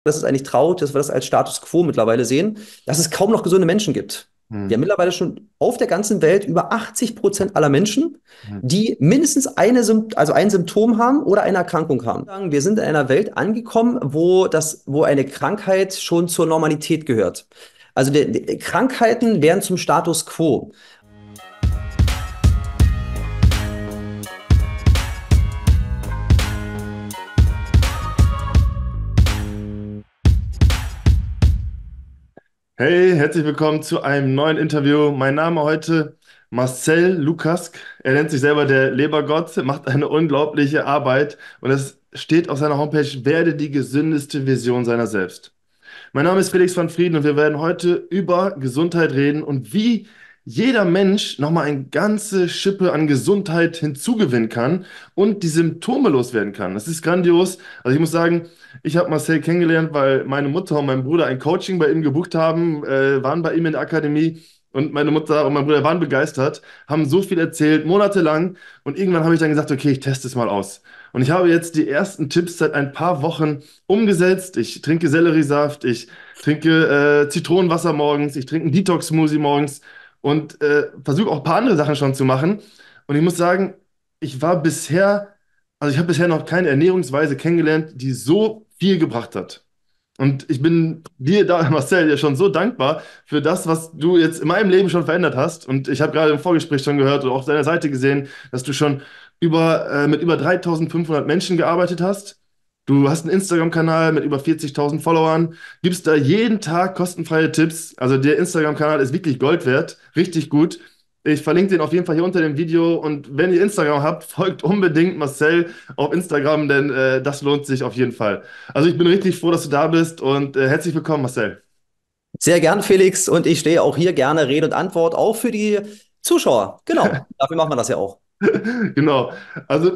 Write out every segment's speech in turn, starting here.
Das ist eigentlich traurig, dass wir das als Status quo mittlerweile sehen, dass es kaum noch gesunde Menschen gibt. Wir haben Hm, mittlerweile schon auf der ganzen Welt über 80% aller Menschen, hm. die mindestens also ein Symptom haben oder eine Erkrankung haben. Wir sind in einer Welt angekommen, wo eine Krankheit schon zur Normalität gehört. Also die Krankheiten werden zum Status quo. Hey, herzlich willkommen zu einem neuen Interview. Mein Name heute Marcel Lukask. Er nennt sich selber der Lebergott, macht eine unglaubliche Arbeit und es steht auf seiner Homepage, werde die gesündeste Version seiner selbst. Mein Name ist Felix van Frieden und wir werden heute über Gesundheit reden und wie jeder Mensch nochmal eine ganze Schippe an Gesundheit hinzugewinnen kann und die Symptome loswerden kann. Das ist grandios. Also ich muss sagen, ich habe Marcel kennengelernt, weil meine Mutter und mein Bruder ein Coaching bei ihm gebucht haben, waren bei ihm in der Akademie. Und meine Mutter und mein Bruder waren begeistert, haben so viel erzählt, monatelang. Und irgendwann habe ich dann gesagt, okay, ich teste es mal aus. Und ich habe jetzt die ersten Tipps seit ein paar Wochen umgesetzt. Ich trinke Selleriesaft, ich trinke Zitronenwasser morgens, ich trinke einen Detox-Smoothie morgens und versuche auch ein paar andere Sachen schon zu machen. Und ich muss sagen, ich war bisher, also ich habe bisher noch keine Ernährungsweise kennengelernt, die so viel gebracht hat. Und ich bin dir da, Marcel, ja schon so dankbar für das, was du jetzt in meinem Leben schon verändert hast. Und ich habe gerade im Vorgespräch schon gehört und auch auf deiner Seite gesehen, dass du schon mit über 3.500 Menschen gearbeitet hast. Du hast einen Instagram-Kanal mit über 40.000 Followern, gibst da jeden Tag kostenfreie Tipps. Also der Instagram-Kanal ist wirklich Gold wert, richtig gut. Ich verlinke den auf jeden Fall hier unter dem Video. Und wenn ihr Instagram habt, folgt unbedingt Marcel auf Instagram, denn das lohnt sich auf jeden Fall. Also ich bin richtig froh, dass du da bist und herzlich willkommen, Marcel. Sehr gern, Felix, und ich stehe auch hier gerne Rede und Antwort, auch für die Zuschauer. Genau, dafür machen wir das ja auch. Genau. Also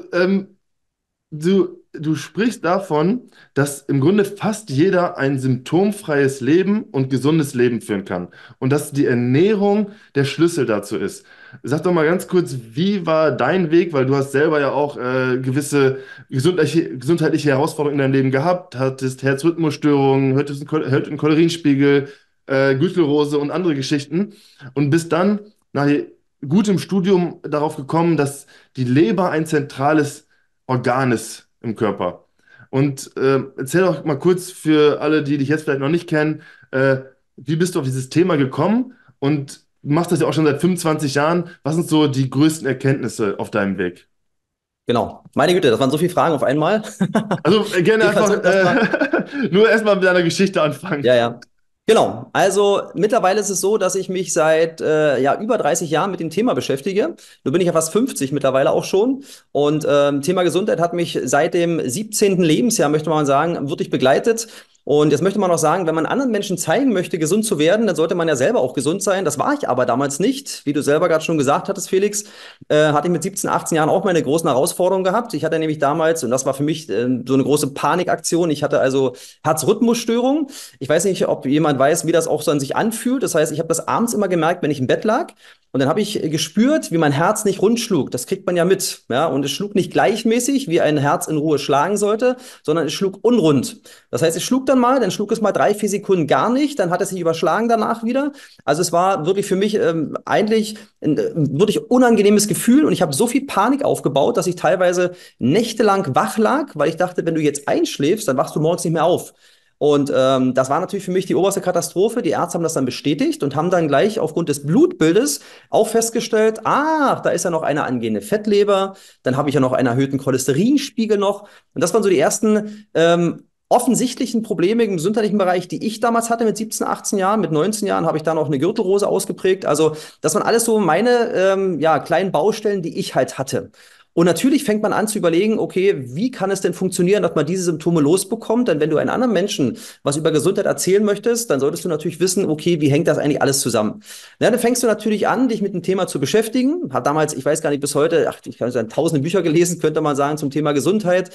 du sprichst davon, dass im Grunde fast jeder ein symptomfreies Leben und gesundes Leben führen kann und dass die Ernährung der Schlüssel dazu ist. Sag doch mal ganz kurz, wie war dein Weg, weil du hast selber ja auch gewisse gesundheitliche Herausforderungen in deinem Leben gehabt, hattest Herzrhythmusstörungen, erhöhten Cholesterinspiegel, Gürtelrose und andere Geschichten und bist dann nach gutem Studium darauf gekommen, dass die Leber ein zentrales Organ ist im Körper. Und erzähl doch mal kurz für alle, die dich jetzt vielleicht noch nicht kennen, äh, wie bist du auf dieses Thema gekommen? Und du machst das ja auch schon seit 25 Jahren. Was sind so die größten Erkenntnisse auf deinem Weg? Genau. Meine Güte, das waren so viele Fragen auf einmal. Also gerne Ich einfach versuche das mal. nur erstmal mit deiner Geschichte anfangen. Ja, ja. Genau. Also mittlerweile ist es so, dass ich mich seit ja, über 30 Jahren mit dem Thema beschäftige. Nun bin ich ja fast 50 mittlerweile auch schon. Und Thema Gesundheit hat mich seit dem 17. Lebensjahr, möchte man sagen, wirklich begleitet. Und jetzt möchte man noch sagen, wenn man anderen Menschen zeigen möchte, gesund zu werden, dann sollte man ja selber auch gesund sein. Das war ich aber damals nicht. Wie du selber gerade schon gesagt hattest, Felix, hatte ich mit 17, 18 Jahren auch meine großen Herausforderungen gehabt. Ich hatte nämlich damals, und das war für mich so eine große Panikaktion, ich hatte also Herzrhythmusstörungen. Ich weiß nicht, ob jemand weiß, wie das auch so an sich anfühlt. Das heißt, ich habe das abends immer gemerkt, wenn ich im Bett lag. Und dann habe ich gespürt, wie mein Herz nicht rund schlug. Das kriegt man ja mit. Ja? Und es schlug nicht gleichmäßig, wie ein Herz in Ruhe schlagen sollte, sondern es schlug unrund. Das heißt, es schlug dann schlug es mal 3, 4 Sekunden gar nicht, dann hat es sich überschlagen danach wieder. Also es war wirklich für mich eigentlich ein wirklich unangenehmes Gefühl und ich habe so viel Panik aufgebaut, dass ich teilweise nächtelang wach lag, weil ich dachte, wenn du jetzt einschläfst, dann wachst du morgens nicht mehr auf. Und das war natürlich für mich die oberste Katastrophe. Die Ärzte haben das dann bestätigt und haben dann gleich aufgrund des Blutbildes auch festgestellt, ach, da ist ja noch eine angehende Fettleber, dann habe ich ja noch einen erhöhten Cholesterinspiegel noch. Und das waren so die ersten offensichtlichen Probleme im gesundheitlichen Bereich, die ich damals hatte mit 17, 18 Jahren. Mit 19 Jahren habe ich dann auch eine Gürtelrose ausgeprägt. Also das waren alles so meine ja, kleinen Baustellen, die ich halt hatte. Und natürlich fängt man an zu überlegen, okay, wie kann es denn funktionieren, dass man diese Symptome losbekommt? Denn wenn du einem anderen Menschen was über Gesundheit erzählen möchtest, dann solltest du natürlich wissen, okay, wie hängt das eigentlich alles zusammen? Ja, dann fängst du natürlich an, dich mit dem Thema zu beschäftigen. Hat damals, ich weiß gar nicht bis heute, ach, ich habe tausende Bücher gelesen, könnte man sagen, zum Thema Gesundheit.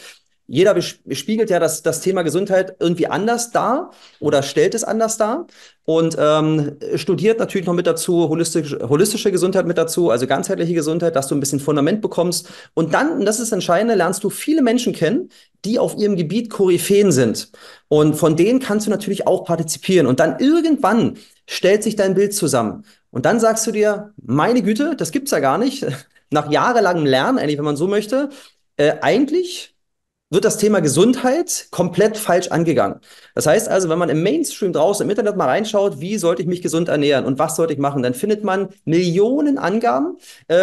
jeder spiegelt ja das Thema Gesundheit irgendwie anders dar oder stellt es anders dar und studiert natürlich noch mit dazu holistische Gesundheit mit dazu, also ganzheitliche Gesundheit, dass du ein bisschen Fundament bekommst. Und dann, und das ist das Entscheidende, lernst du viele Menschen kennen, die auf ihrem Gebiet Koryphäen sind. Und von denen kannst du natürlich auch partizipieren. Und dann irgendwann stellt sich dein Bild zusammen. Und dann sagst du dir, meine Güte, das gibt's ja gar nicht. Nach jahrelangem Lernen, eigentlich, wenn man so möchte, eigentlich wird das Thema Gesundheit komplett falsch angegangen. Das heißt also, wenn man im Mainstream draußen im Internet mal reinschaut, wie sollte ich mich gesund ernähren und was sollte ich machen, dann findet man Millionen Angaben.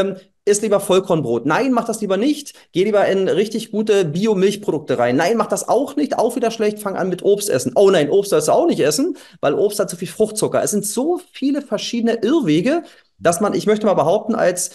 Iss lieber Vollkornbrot. Nein, mach das lieber nicht. Geh lieber in richtig gute Bio-Milchprodukte rein. Nein, mach das auch nicht. Auch wieder schlecht. Fang an mit Obst essen. Oh nein, Obst sollst du auch nicht essen, weil Obst hat zu viel Fruchtzucker. Es sind so viele verschiedene Irrwege, dass man, ich möchte mal behaupten,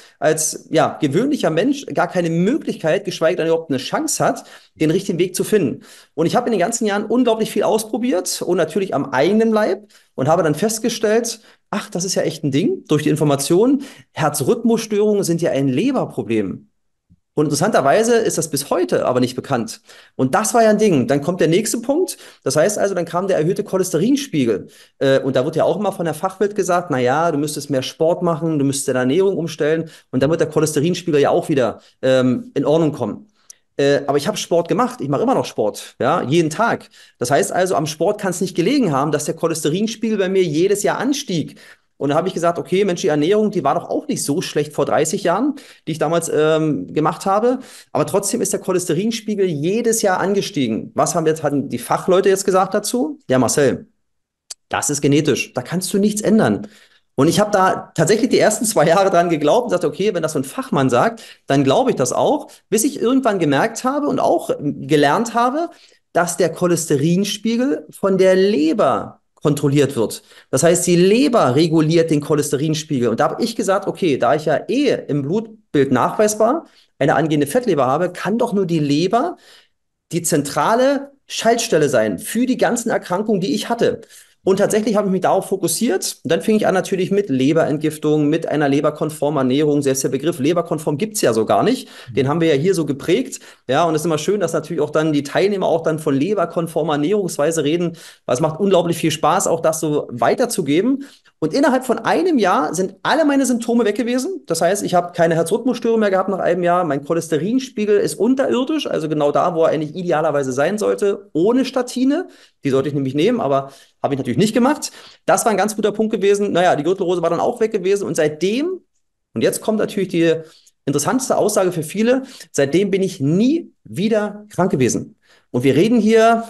als ja, gewöhnlicher Mensch gar keine Möglichkeit, geschweige denn überhaupt eine Chance hat, den richtigen Weg zu finden. Und ich habe in den ganzen Jahren unglaublich viel ausprobiert und natürlich am eigenen Leib und habe dann festgestellt, ach, das ist ja echt ein Ding. Durch die Informationen, Herzrhythmusstörungen sind ja ein Leberproblem. Und interessanterweise ist das bis heute aber nicht bekannt. Und das war ja ein Ding. Dann kommt der nächste Punkt. Das heißt also, dann kam der erhöhte Cholesterinspiegel. Und da wird ja auch immer von der Fachwelt gesagt, na ja, du müsstest mehr Sport machen, du müsstest deine Ernährung umstellen. Und dann wird der Cholesterinspiegel ja auch wieder in Ordnung kommen. Aber ich habe Sport gemacht. Ich mache immer noch Sport, ja, jeden Tag. Das heißt also, am Sport kann es nicht gelegen haben, dass der Cholesterinspiegel bei mir jedes Jahr anstieg. Und da habe ich gesagt, okay, Mensch, die Ernährung, die war doch auch nicht so schlecht vor 30 Jahren, die ich damals gemacht habe. Aber trotzdem ist der Cholesterinspiegel jedes Jahr angestiegen. Was hatten die Fachleute jetzt gesagt dazu? Ja, Marcel, das ist genetisch. Da kannst du nichts ändern. Und ich habe da tatsächlich die ersten 2 Jahre dran geglaubt und sagte, okay, wenn das so ein Fachmann sagt, dann glaube ich das auch, bis ich irgendwann gemerkt habe und auch gelernt habe, dass der Cholesterinspiegel von der Leber kontrolliert wird. Das heißt, die Leber reguliert den Cholesterinspiegel. Und da habe ich gesagt, okay, da ich ja im Blutbild nachweisbar eine angehende Fettleber habe, kann doch nur die Leber die zentrale Schaltstelle sein für die ganzen Erkrankungen, die ich hatte. Und tatsächlich habe ich mich darauf fokussiert. Und dann fing ich an natürlich mit Leberentgiftung, mit einer leberkonformen Ernährung. Selbst der Begriff leberkonform gibt es ja so gar nicht. Den haben wir ja hier so geprägt. Ja, und es ist immer schön, dass natürlich auch dann die Teilnehmer auch dann von leberkonformer Ernährungsweise reden, weil es macht unglaublich viel Spaß, auch das so weiterzugeben. Und innerhalb von einem Jahr sind alle meine Symptome weg gewesen. Das heißt, ich habe keine Herzrhythmusstörung mehr gehabt nach einem Jahr. Mein Cholesterinspiegel ist unterirdisch, also genau da, wo er eigentlich idealerweise sein sollte, ohne Statine. Die sollte ich nämlich nehmen, aber habe ich natürlich nicht gemacht. Das war ein ganz guter Punkt gewesen. Naja, die Gürtelrose war dann auch weg gewesen. Und seitdem, und jetzt kommt natürlich die interessanteste Aussage für viele, seitdem bin ich nie wieder krank gewesen. Und wir reden hier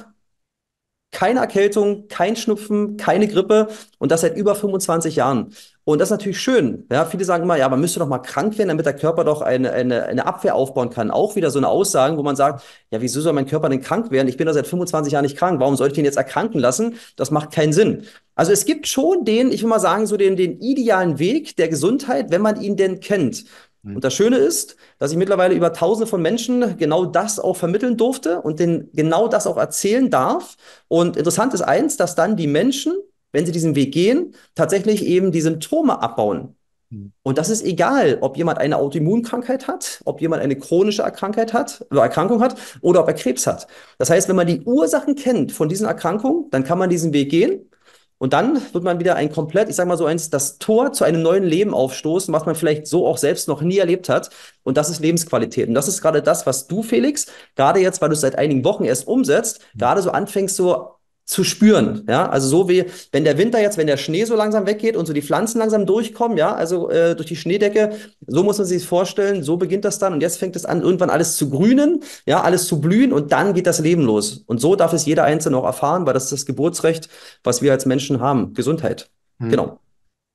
keine Erkältung, kein Schnupfen, keine Grippe und das seit über 25 Jahren. Und das ist natürlich schön. Ja, viele sagen immer, ja, man müsste doch mal krank werden, damit der Körper doch eine Abwehr aufbauen kann. Auch wieder so eine Aussage, wo man sagt, ja, wieso soll mein Körper denn krank werden? Ich bin doch seit 25 Jahren nicht krank. Warum soll ich den jetzt erkranken lassen? Das macht keinen Sinn. Also es gibt schon ich will mal sagen, so den idealen Weg der Gesundheit, wenn man ihn denn kennt. Und das Schöne ist, dass ich mittlerweile über Tausende von Menschen genau das auch vermitteln durfte und denen genau das auch erzählen darf. Und interessant ist eins, dass dann die Menschen, wenn sie diesen Weg gehen, tatsächlich eben die Symptome abbauen. Und das ist egal, ob jemand eine Autoimmunkrankheit hat, ob jemand eine chronische Erkrankung hat oder ob er Krebs hat. Das heißt, wenn man die Ursachen kennt von diesen Erkrankungen, dann kann man diesen Weg gehen. Und dann wird man wieder ich sag mal so das Tor zu einem neuen Leben aufstoßen, was man vielleicht so auch selbst noch nie erlebt hat. Und das ist Lebensqualität. Und das ist gerade das, was du, Felix, gerade jetzt, weil du es seit einigen Wochen erst umsetzt, gerade so anfängst so zu spüren. Ja, also so wie, wenn der Schnee so langsam weggeht und so die Pflanzen langsam durchkommen, ja, also durch die Schneedecke, so muss man sich das vorstellen, so beginnt das dann und jetzt fängt es an, irgendwann alles zu grünen, ja, alles zu blühen und dann geht das Leben los. Und so darf es jeder Einzelne auch erfahren, weil das ist das Geburtsrecht, was wir als Menschen haben. Gesundheit. Mhm. Genau.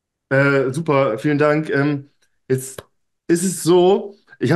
Super, vielen Dank. Jetzt ist es so,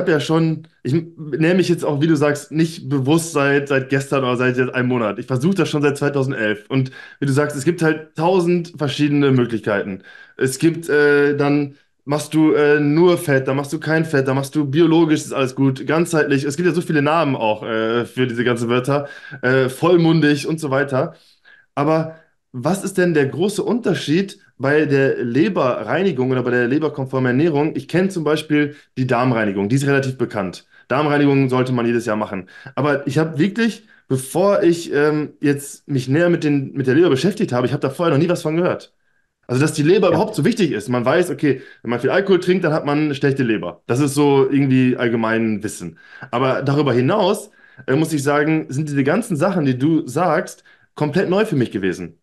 ich nehme mich jetzt auch, wie du sagst, nicht bewusst seit gestern oder seit jetzt einem Monat. Ich versuche das schon seit 2011. Und wie du sagst, es gibt halt 1000 verschiedene Möglichkeiten. Es gibt dann machst du nur Fett, dann machst du kein Fett, dann machst du biologisch, ist alles gut, ganzheitlich. Es gibt ja so viele Namen auch für diese ganzen Wörter, vollmundig und so weiter. Aber was ist denn der große Unterschied bei der Leberreinigung oder bei der leberkonformen Ernährung? Ich kenne zum Beispiel die Darmreinigung, die ist relativ bekannt. Darmreinigung sollte man jedes Jahr machen. Aber ich habe wirklich, bevor ich jetzt mich näher mit der Leber beschäftigt habe, ich habe da vorher noch nie was von gehört. Also, dass die Leber Ja. überhaupt so wichtig ist. Man weiß, okay, wenn man viel Alkohol trinkt, dann hat man eine schlechte Leber. Das ist so irgendwie allgemein Wissen. Aber darüber hinaus, muss ich sagen, sind diese ganzen Sachen, die du sagst, komplett neu für mich gewesen.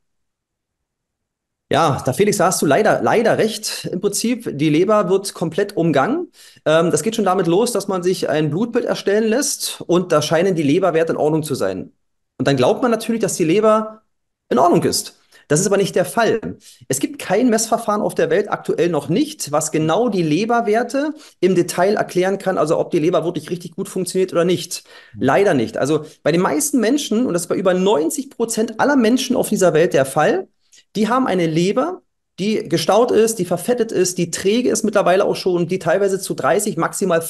Ja, da Felix, da hast du leider recht. Im Prinzip, die Leber wird komplett umgangen. Das geht schon damit los, dass man sich ein Blutbild erstellen lässt und da scheinen die Leberwerte in Ordnung zu sein. Und dann glaubt man natürlich, dass die Leber in Ordnung ist. Das ist aber nicht der Fall. Es gibt kein Messverfahren auf der Welt, aktuell noch nicht, was genau die Leberwerte im Detail erklären kann, also ob die Leber wirklich richtig gut funktioniert oder nicht. Leider nicht. Also bei den meisten Menschen, und das ist bei über 90% aller Menschen auf dieser Welt der Fall, die haben eine Leber, die gestaut ist, die verfettet ist, die träge ist mittlerweile auch schon, die teilweise zu 30, maximal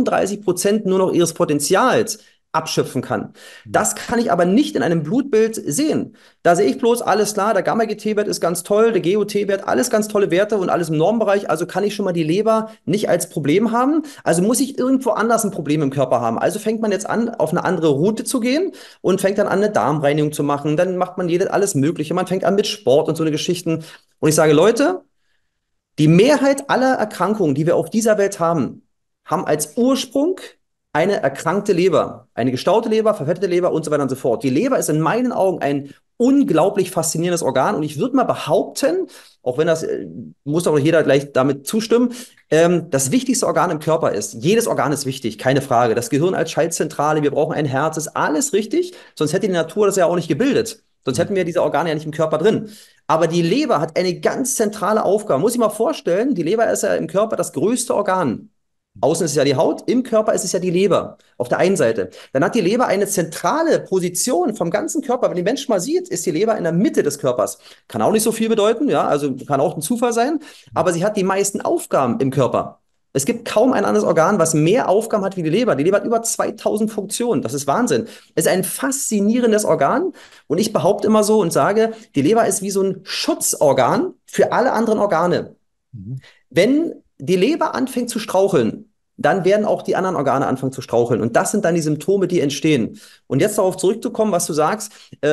35% nur noch ihres Potenzials abschöpfen kann. Das kann ich aber nicht in einem Blutbild sehen. Da sehe ich bloß, alles klar, der Gamma-GT-Wert ist ganz toll, der GOT-Wert, alles ganz tolle Werte und alles im Normbereich, also kann ich schon mal die Leber nicht als Problem haben. Also muss ich irgendwo anders ein Problem im Körper haben. Also fängt man jetzt an, auf eine andere Route zu gehen und fängt dann an, eine Darmreinigung zu machen. Dann macht man alles Mögliche. Man fängt an mit Sport und so eine Geschichten. Und ich sage, Leute, die Mehrheit aller Erkrankungen, die wir auf dieser Welt haben, haben als Ursprung eine erkrankte Leber, eine gestaute Leber, verfettete Leber und so weiter und so fort. Die Leber ist in meinen Augen ein unglaublich faszinierendes Organ und ich würde mal behaupten, auch wenn das muss auch jeder gleich damit zustimmen, das wichtigste Organ im Körper ist. Jedes Organ ist wichtig, keine Frage. Das Gehirn als Schaltzentrale, wir brauchen ein Herz, ist alles richtig, sonst hätte die Natur das ja auch nicht gebildet. Sonst hätten wir diese Organe ja nicht im Körper drin. Aber die Leber hat eine ganz zentrale Aufgabe. Muss ich mal vorstellen, die Leber ist ja im Körper das größte Organ. Außen ist es ja die Haut, im Körper ist es ja die Leber. Auf der einen Seite. Dann hat die Leber eine zentrale Position vom ganzen Körper. Wenn die Mensch mal sieht, ist die Leber in der Mitte des Körpers. Kann auch nicht so viel bedeuten, ja, also kann auch ein Zufall sein. Aber sie hat die meisten Aufgaben im Körper. Es gibt kaum ein anderes Organ, was mehr Aufgaben hat wie die Leber. Die Leber hat über 2000 Funktionen. Das ist Wahnsinn. Es ist ein faszinierendes Organ. Und ich behaupte immer so und sage, die Leber ist wie so ein Schutzorgan für alle anderen Organe. Mhm. Wenn die Leber anfängt zu straucheln, dann werden auch die anderen Organe anfangen zu straucheln. Und das sind dann die Symptome, die entstehen. Und jetzt darauf zurückzukommen, was du sagst,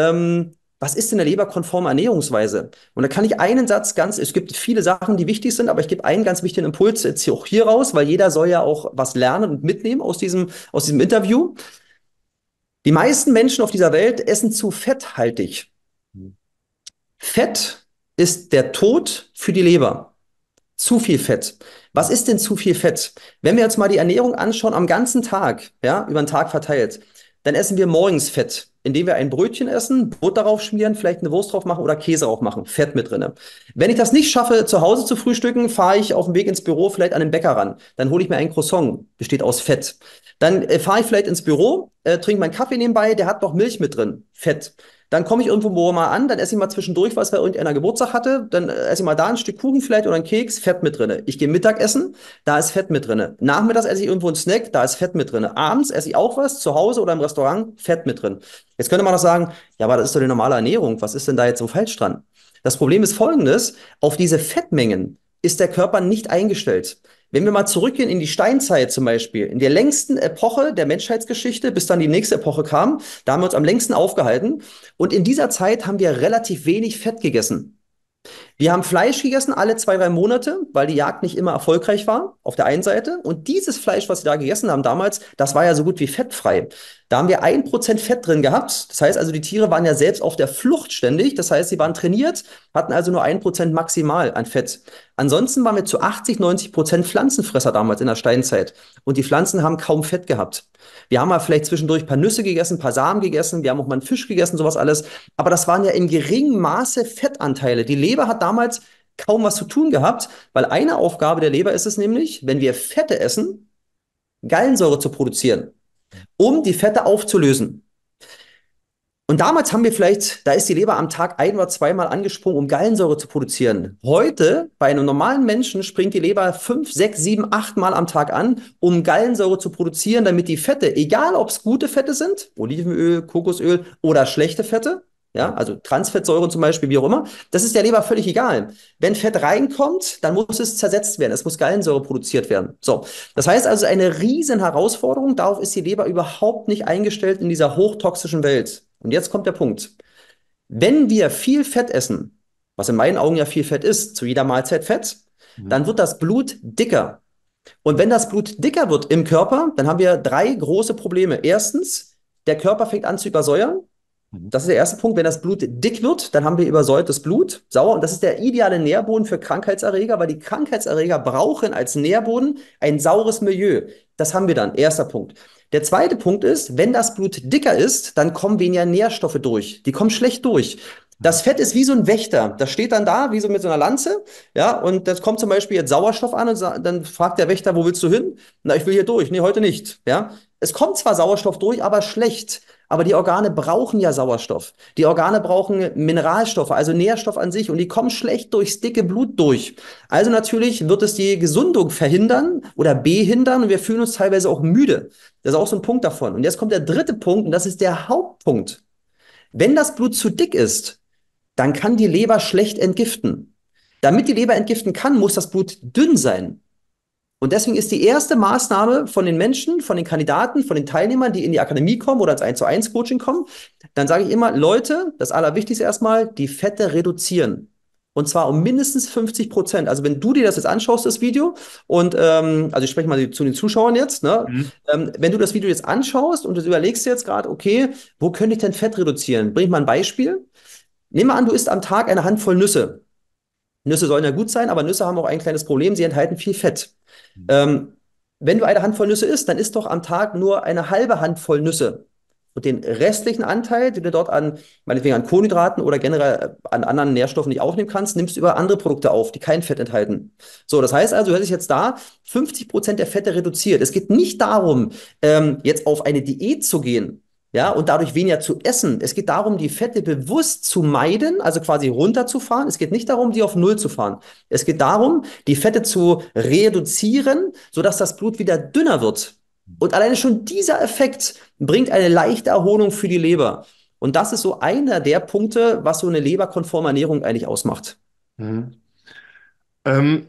was ist denn eine leberkonforme Ernährungsweise? Und da kann ich einen Satz es gibt viele Sachen, die wichtig sind, aber ich gebe einen ganz wichtigen Impuls jetzt hier, auch hier raus, weil jeder soll ja auch was lernen und mitnehmen aus diesem Interview. Die meisten Menschen auf dieser Welt essen zu fetthaltig. Fett ist der Tod für die Leber. Zu viel Fett. Was ist denn zu viel Fett? Wenn wir uns mal die Ernährung anschauen am ganzen Tag, ja, über den Tag verteilt, dann essen wir morgens Fett, indem wir ein Brötchen essen, Brot darauf schmieren, vielleicht eine Wurst drauf machen oder Käse drauf machen, Fett mit drinne. Wenn ich das nicht schaffe, zu Hause zu frühstücken, fahre ich auf dem Weg ins Büro vielleicht an den Bäcker ran. Dann hole ich mir ein Croissant, besteht aus Fett. Dann fahre ich vielleicht ins Büro, trinke meinen Kaffee nebenbei, der hat noch Milch mit drin, Fett. Dann komme ich irgendwo mal an, dann esse ich mal zwischendurch was, weil irgendeiner Geburtstag hatte. Dann esse ich mal da ein Stück Kuchen vielleicht oder einen Keks, Fett mit drinne. Ich gehe Mittagessen, da ist Fett mit drinne. Nachmittags esse ich irgendwo einen Snack, da ist Fett mit drinne. Abends esse ich auch was, zu Hause oder im Restaurant, Fett mit drin. Jetzt könnte man noch sagen, ja, aber das ist doch die normale Ernährung. Was ist denn da jetzt so falsch dran? Das Problem ist folgendes: Auf diese Fettmengen ist der Körper nicht eingestellt. Wenn wir mal zurückgehen in die Steinzeit zum Beispiel, in der längsten Epoche der Menschheitsgeschichte, bis dann die nächste Epoche kam, da haben wir uns am längsten aufgehalten. Und in dieser Zeit haben wir relativ wenig Fett gegessen. Wir haben Fleisch gegessen alle 2, 3 Monate, weil die Jagd nicht immer erfolgreich war, auf der einen Seite. Und dieses Fleisch, was wir da gegessen haben damals, das war ja so gut wie fettfrei. Da haben wir 1% Fett drin gehabt. Das heißt also, die Tiere waren ja selbst auf der Flucht ständig. Das heißt, sie waren trainiert, hatten also nur 1% maximal an Fett. Ansonsten waren wir zu 80, 90% Pflanzenfresser damals in der Steinzeit. Und die Pflanzen haben kaum Fett gehabt. Wir haben mal vielleicht zwischendurch ein paar Nüsse gegessen, ein paar Samen gegessen, wir haben auch mal einen Fisch gegessen, sowas alles. Aber das waren ja in geringem Maße Fettanteile. Die Leber hat damals kaum was zu tun gehabt, weil eine Aufgabe der Leber ist es nämlich, wenn wir Fette essen, Gallensäure zu produzieren, um die Fette aufzulösen. Und damals haben wir vielleicht, da ist die Leber am Tag 1 oder 2 Mal angesprungen, um Gallensäure zu produzieren. Heute, bei einem normalen Menschen, springt die Leber 5, 6, 7, 8 Mal am Tag an, um Gallensäure zu produzieren, damit die Fette, egal ob es gute Fette sind, Olivenöl, Kokosöl oder schlechte Fette, ja, also Transfettsäuren zum Beispiel, wie auch immer, das ist der Leber völlig egal. Wenn Fett reinkommt, dann muss es zersetzt werden, es muss Gallensäure produziert werden. So, das heißt also eine riesen Herausforderung, darauf ist die Leber überhaupt nicht eingestellt in dieser hochtoxischen Welt. Und jetzt kommt der Punkt. Wenn wir viel Fett essen, was in meinen Augen ja viel Fett ist, zu jeder Mahlzeit Fett, Mhm. dann wird das Blut dicker. Und wenn das Blut dicker wird im Körper, dann haben wir drei große Probleme. Erstens, der Körper fängt an zu übersäuern. Mhm. Das ist der erste Punkt. Wenn das Blut dick wird, dann haben wir übersäuertes Blut, sauer. Und das ist der ideale Nährboden für Krankheitserreger, weil die Krankheitserreger brauchen als Nährboden ein saures Milieu. Das haben wir dann. Erster Punkt. Der zweite Punkt ist, wenn das Blut dicker ist, dann kommen weniger Nährstoffe durch. Die kommen schlecht durch. Das Fett ist wie so ein Wächter. Das steht dann da, wie so mit so einer Lanze. Ja, und das kommt zum Beispiel jetzt Sauerstoff an und dann fragt der Wächter, wo willst du hin? Na, ich will hier durch. Nee, heute nicht. Ja, es kommt zwar Sauerstoff durch, aber schlecht. Aber die Organe brauchen ja Sauerstoff. Die Organe brauchen Mineralstoffe, also Nährstoff an sich, und die kommen schlecht durchs dicke Blut durch. Also natürlich wird es die Gesundung verhindern oder behindern und wir fühlen uns teilweise auch müde. Das ist auch so ein Punkt davon. Und jetzt kommt der dritte Punkt und das ist der Hauptpunkt. Wenn das Blut zu dick ist, dann kann die Leber schlecht entgiften. Damit die Leber entgiften kann, muss das Blut dünn sein. Und deswegen ist die erste Maßnahme von den Menschen, von den Kandidaten, von den Teilnehmern, die in die Akademie kommen oder ins 1:1 Coaching kommen, dann sage ich immer, Leute, das Allerwichtigste erstmal, die Fette reduzieren. Und zwar um mindestens 50%. Also wenn du dir das jetzt anschaust, das Video, und also ich spreche mal zu den Zuschauern jetzt, ne? Mhm. Wenn du das Video jetzt anschaust und du überlegst jetzt gerade, okay, wo könnte ich denn Fett reduzieren? Bring ich mal ein Beispiel. Nehmen wir an, du isst am Tag eine Handvoll Nüsse. Nüsse sollen ja gut sein, aber Nüsse haben auch ein kleines Problem, sie enthalten viel Fett. Ähm, Wenn du eine Handvoll Nüsse isst, dann isst doch am Tag nur eine halbe Handvoll Nüsse. Und den restlichen Anteil, den du dort an, meinetwegen an Kohlenhydraten oder generell an anderen Nährstoffen nicht aufnehmen kannst, nimmst du über andere Produkte auf, die kein Fett enthalten. So, das heißt also, du hättest jetzt da 50% der Fette reduziert. Es geht nicht darum, jetzt auf eine Diät zu gehen, ja, und dadurch weniger zu essen. Es geht darum, die Fette bewusst zu meiden, also quasi runterzufahren. Es geht nicht darum, die auf Null zu fahren. Es geht darum, die Fette zu reduzieren, sodass das Blut wieder dünner wird. Und alleine schon dieser Effekt bringt eine leichte Erholung für die Leber. Und das ist so einer der Punkte, was so eine leberkonforme Ernährung eigentlich ausmacht. Mhm. Ähm,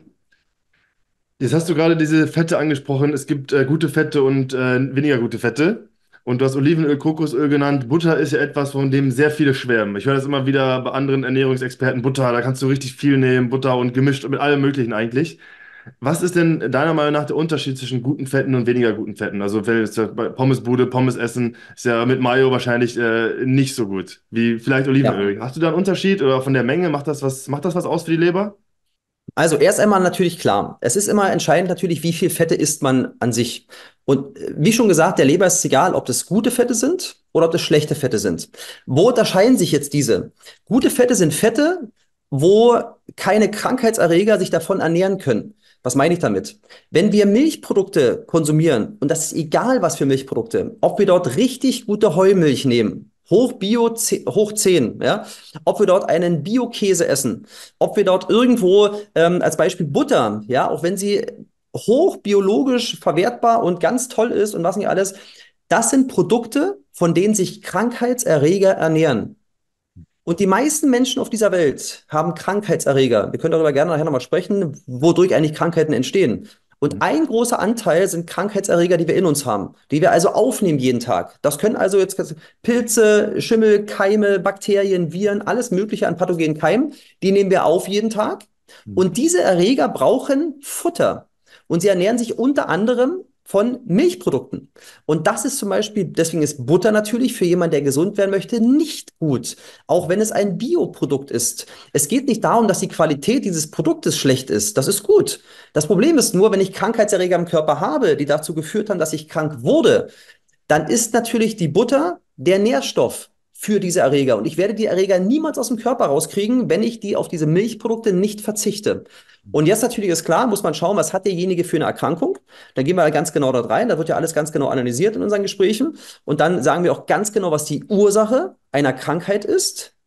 Jetzt hast du gerade diese Fette angesprochen. Es gibt gute Fette und weniger gute Fette. Und du hast Olivenöl, Kokosöl genannt. Butter ist ja etwas, von dem sehr viele schwärmen. Ich höre das immer wieder bei anderen Ernährungsexperten. Butter, da kannst du richtig viel nehmen. Butter und gemischt mit allem Möglichen eigentlich. Was ist denn deiner Meinung nach der Unterschied zwischen guten Fetten und weniger guten Fetten? Also wenn jetzt bei Pommesbude, Pommes essen, ist ja mit Mayo wahrscheinlich nicht so gut wie vielleicht Ja. Olivenöl. Hast du da einen Unterschied oder von der Menge? Macht das was aus für die Leber? Also erst einmal natürlich klar. Es ist immer entscheidend natürlich, wie viel Fette isst man an sich. Und wie schon gesagt, der Leber ist es egal, ob das gute Fette sind oder ob das schlechte Fette sind. Wo unterscheiden sich jetzt diese? Gute Fette sind Fette, wo keine Krankheitserreger sich davon ernähren können. Was meine ich damit? Wenn wir Milchprodukte konsumieren, und das ist egal, was für Milchprodukte, ob wir dort richtig gute Heumilch nehmen, hoch Bio, hoch 10, ja, ob wir dort einen Bio-Käse essen, ob wir dort irgendwo als Beispiel Butter, ja, auch wenn sie hoch biologisch verwertbar und ganz toll ist und was nicht alles, das sind Produkte, von denen sich Krankheitserreger ernähren. Und die meisten Menschen auf dieser Welt haben Krankheitserreger. Wir können darüber gerne nachher nochmal sprechen, wodurch eigentlich Krankheiten entstehen. Und ein großer Anteil sind Krankheitserreger, die wir in uns haben, die wir also aufnehmen jeden Tag. Das können also jetzt Pilze, Schimmel, Keime, Bakterien, Viren, alles Mögliche an pathogenen Keimen, die nehmen wir auf jeden Tag. Und diese Erreger brauchen Futter. Und sie ernähren sich unter anderem von Milchprodukten. Und das ist zum Beispiel, deswegen ist Butter natürlich für jemanden, der gesund werden möchte, nicht gut, auch wenn es ein Bioprodukt ist. Es geht nicht darum, dass die Qualität dieses Produktes schlecht ist. Das ist gut. Das Problem ist nur, wenn ich Krankheitserreger im Körper habe, die dazu geführt haben, dass ich krank wurde, dann ist natürlich die Butter der Nährstoff für diese Erreger. Und ich werde die Erreger niemals aus dem Körper rauskriegen, wenn ich die auf diese Milchprodukte nicht verzichte. Und jetzt natürlich ist klar, muss man schauen, was hat derjenige für eine Erkrankung. Dann gehen wir ganz genau dort rein. Da wird ja alles ganz genau analysiert in unseren Gesprächen. Und dann sagen wir auch ganz genau, was die Ursache einer Krankheit ist.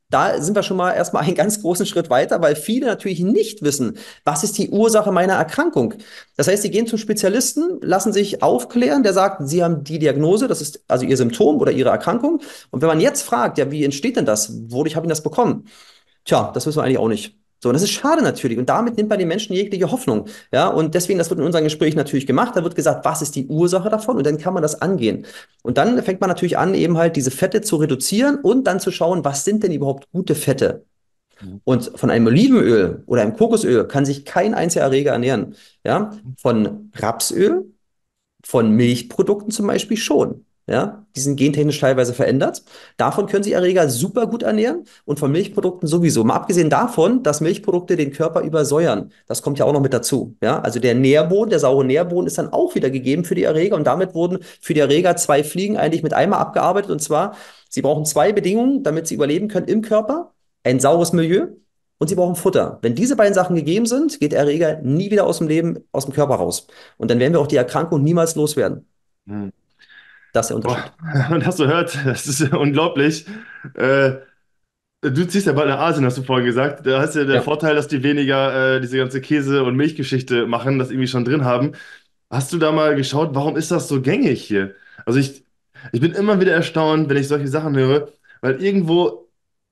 Da sind wir schon mal erstmal einen ganz großen Schritt weiter, weil viele natürlich nicht wissen, was ist die Ursache meiner Erkrankung. Das heißt, sie gehen zum Spezialisten, lassen sich aufklären, der sagt, sie haben die Diagnose, das ist also ihr Symptom oder ihre Erkrankung. Und wenn man jetzt fragt, ja, wie entsteht denn das? Wodurch habe ich das bekommen? Tja, das wissen wir eigentlich auch nicht. So, und das ist schade natürlich. Und damit nimmt man den Menschen jegliche Hoffnung. Ja, und deswegen, das wird in unserem Gespräch natürlich gemacht. Da wird gesagt, was ist die Ursache davon? Und dann kann man das angehen. Und dann fängt man natürlich an, eben halt diese Fette zu reduzieren und dann zu schauen, was sind denn überhaupt gute Fette? Und von einem Olivenöl oder einem Kokosöl kann sich kein einziger Erreger ernähren. Ja, von Rapsöl, von Milchprodukten zum Beispiel schon. Ja, die sind gentechnisch teilweise verändert. Davon können sich Erreger super gut ernähren und von Milchprodukten sowieso. Mal abgesehen davon, dass Milchprodukte den Körper übersäuern. Das kommt ja auch noch mit dazu. Ja, also der Nährboden, der saure Nährboden ist dann auch wieder gegeben für die Erreger und damit wurden für die Erreger zwei Fliegen eigentlich mit einmal abgearbeitet. Und zwar, sie brauchen zwei Bedingungen, damit sie überleben können im Körper. Ein saures Milieu und sie brauchen Futter. Wenn diese beiden Sachen gegeben sind, geht der Erreger nie wieder aus dem Leben, aus dem Körper raus. Und dann werden wir auch die Erkrankung niemals loswerden. Hm. Das ist der Boah, Unterschied. und hast du hört, das ist ja unglaublich. Äh, Du ziehst ja bald nach Asien, hast du vorhin gesagt. Da hast ja der Ja. Vorteil, dass die weniger diese ganze Käse- und Milchgeschichte machen, das irgendwie schon drin haben. Hast du da mal geschaut, warum ist das so gängig hier? Also ich bin immer wieder erstaunt, wenn ich solche Sachen höre, weil irgendwo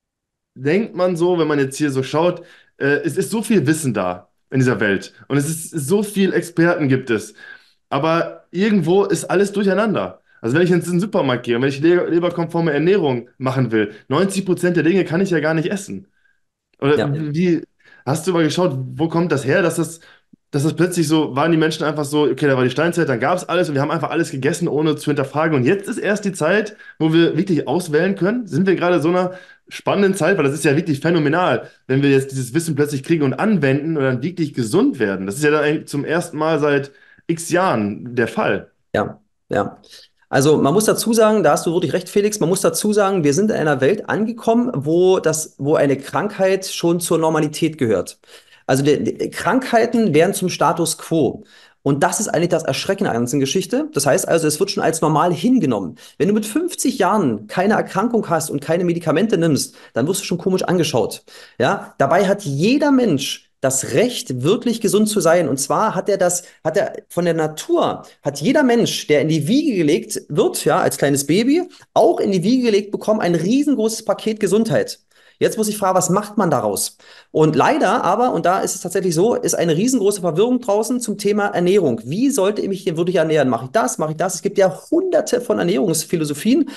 denkt man so, wenn man jetzt hier so schaut, es ist so viel Wissen da in dieser Welt und es ist so viel Experten gibt es, aber irgendwo ist alles durcheinander. Also wenn ich jetzt in den Supermarkt gehe und wenn ich leberkonforme Ernährung machen will, 90% der Dinge kann ich ja gar nicht essen. Oder Ja. wie, hast du mal geschaut, wo kommt das her, dass das plötzlich so, waren die Menschen einfach so, okay, da war die Steinzeit, dann gab es alles und wir haben einfach alles gegessen, ohne zu hinterfragen. Und jetzt ist erst die Zeit, wo wir wirklich auswählen können. Sind wir gerade in so einer spannenden Zeit, weil das ist ja wirklich phänomenal, wenn wir jetzt dieses Wissen plötzlich kriegen und anwenden und dann wirklich gesund werden. Das ist ja dann eigentlich zum ersten Mal seit x Jahren der Fall. Ja, ja. Also man muss dazu sagen, da hast du wirklich recht, Felix, man muss dazu sagen, wir sind in einer Welt angekommen, wo eine Krankheit schon zur Normalität gehört. Also die Krankheiten werden zum Status quo. Und das ist eigentlich das Erschreckende an der ganzen Geschichte. Das heißt also, es wird schon als normal hingenommen. Wenn du mit 50 Jahren keine Erkrankung hast und keine Medikamente nimmst, dann wirst du schon komisch angeschaut. Ja, dabei hat jeder Mensch das Recht, wirklich gesund zu sein. Und zwar hat er von der Natur, hat jeder Mensch, der in die Wiege gelegt wird, ja, als kleines Baby, auch in die Wiege gelegt bekommen, ein riesengroßes Paket Gesundheit. Jetzt muss ich fragen, was macht man daraus? Und leider aber, und da ist es tatsächlich so, ist eine riesengroße Verwirrung draußen zum Thema Ernährung. Wie sollte ich mich denn wirklich ernähren? Mache ich das? Mache ich das? Es gibt ja hunderte von Ernährungsphilosophien,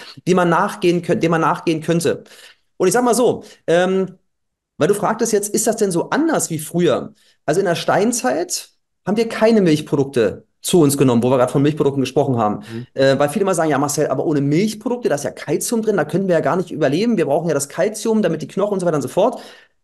denen man nachgehen könnte. Und ich sag mal so, weil du fragtest jetzt, ist das denn so anders wie früher? Also in der Steinzeit haben wir keine Milchprodukte zu uns genommen, wo wir gerade von Milchprodukten gesprochen haben. Mhm. Weil viele mal sagen, ja Marcel, aber ohne Milchprodukte, da ist ja Kalzium drin, da können wir ja gar nicht überleben. Wir brauchen ja das Kalzium, damit die Knochen und so weiter und so fort.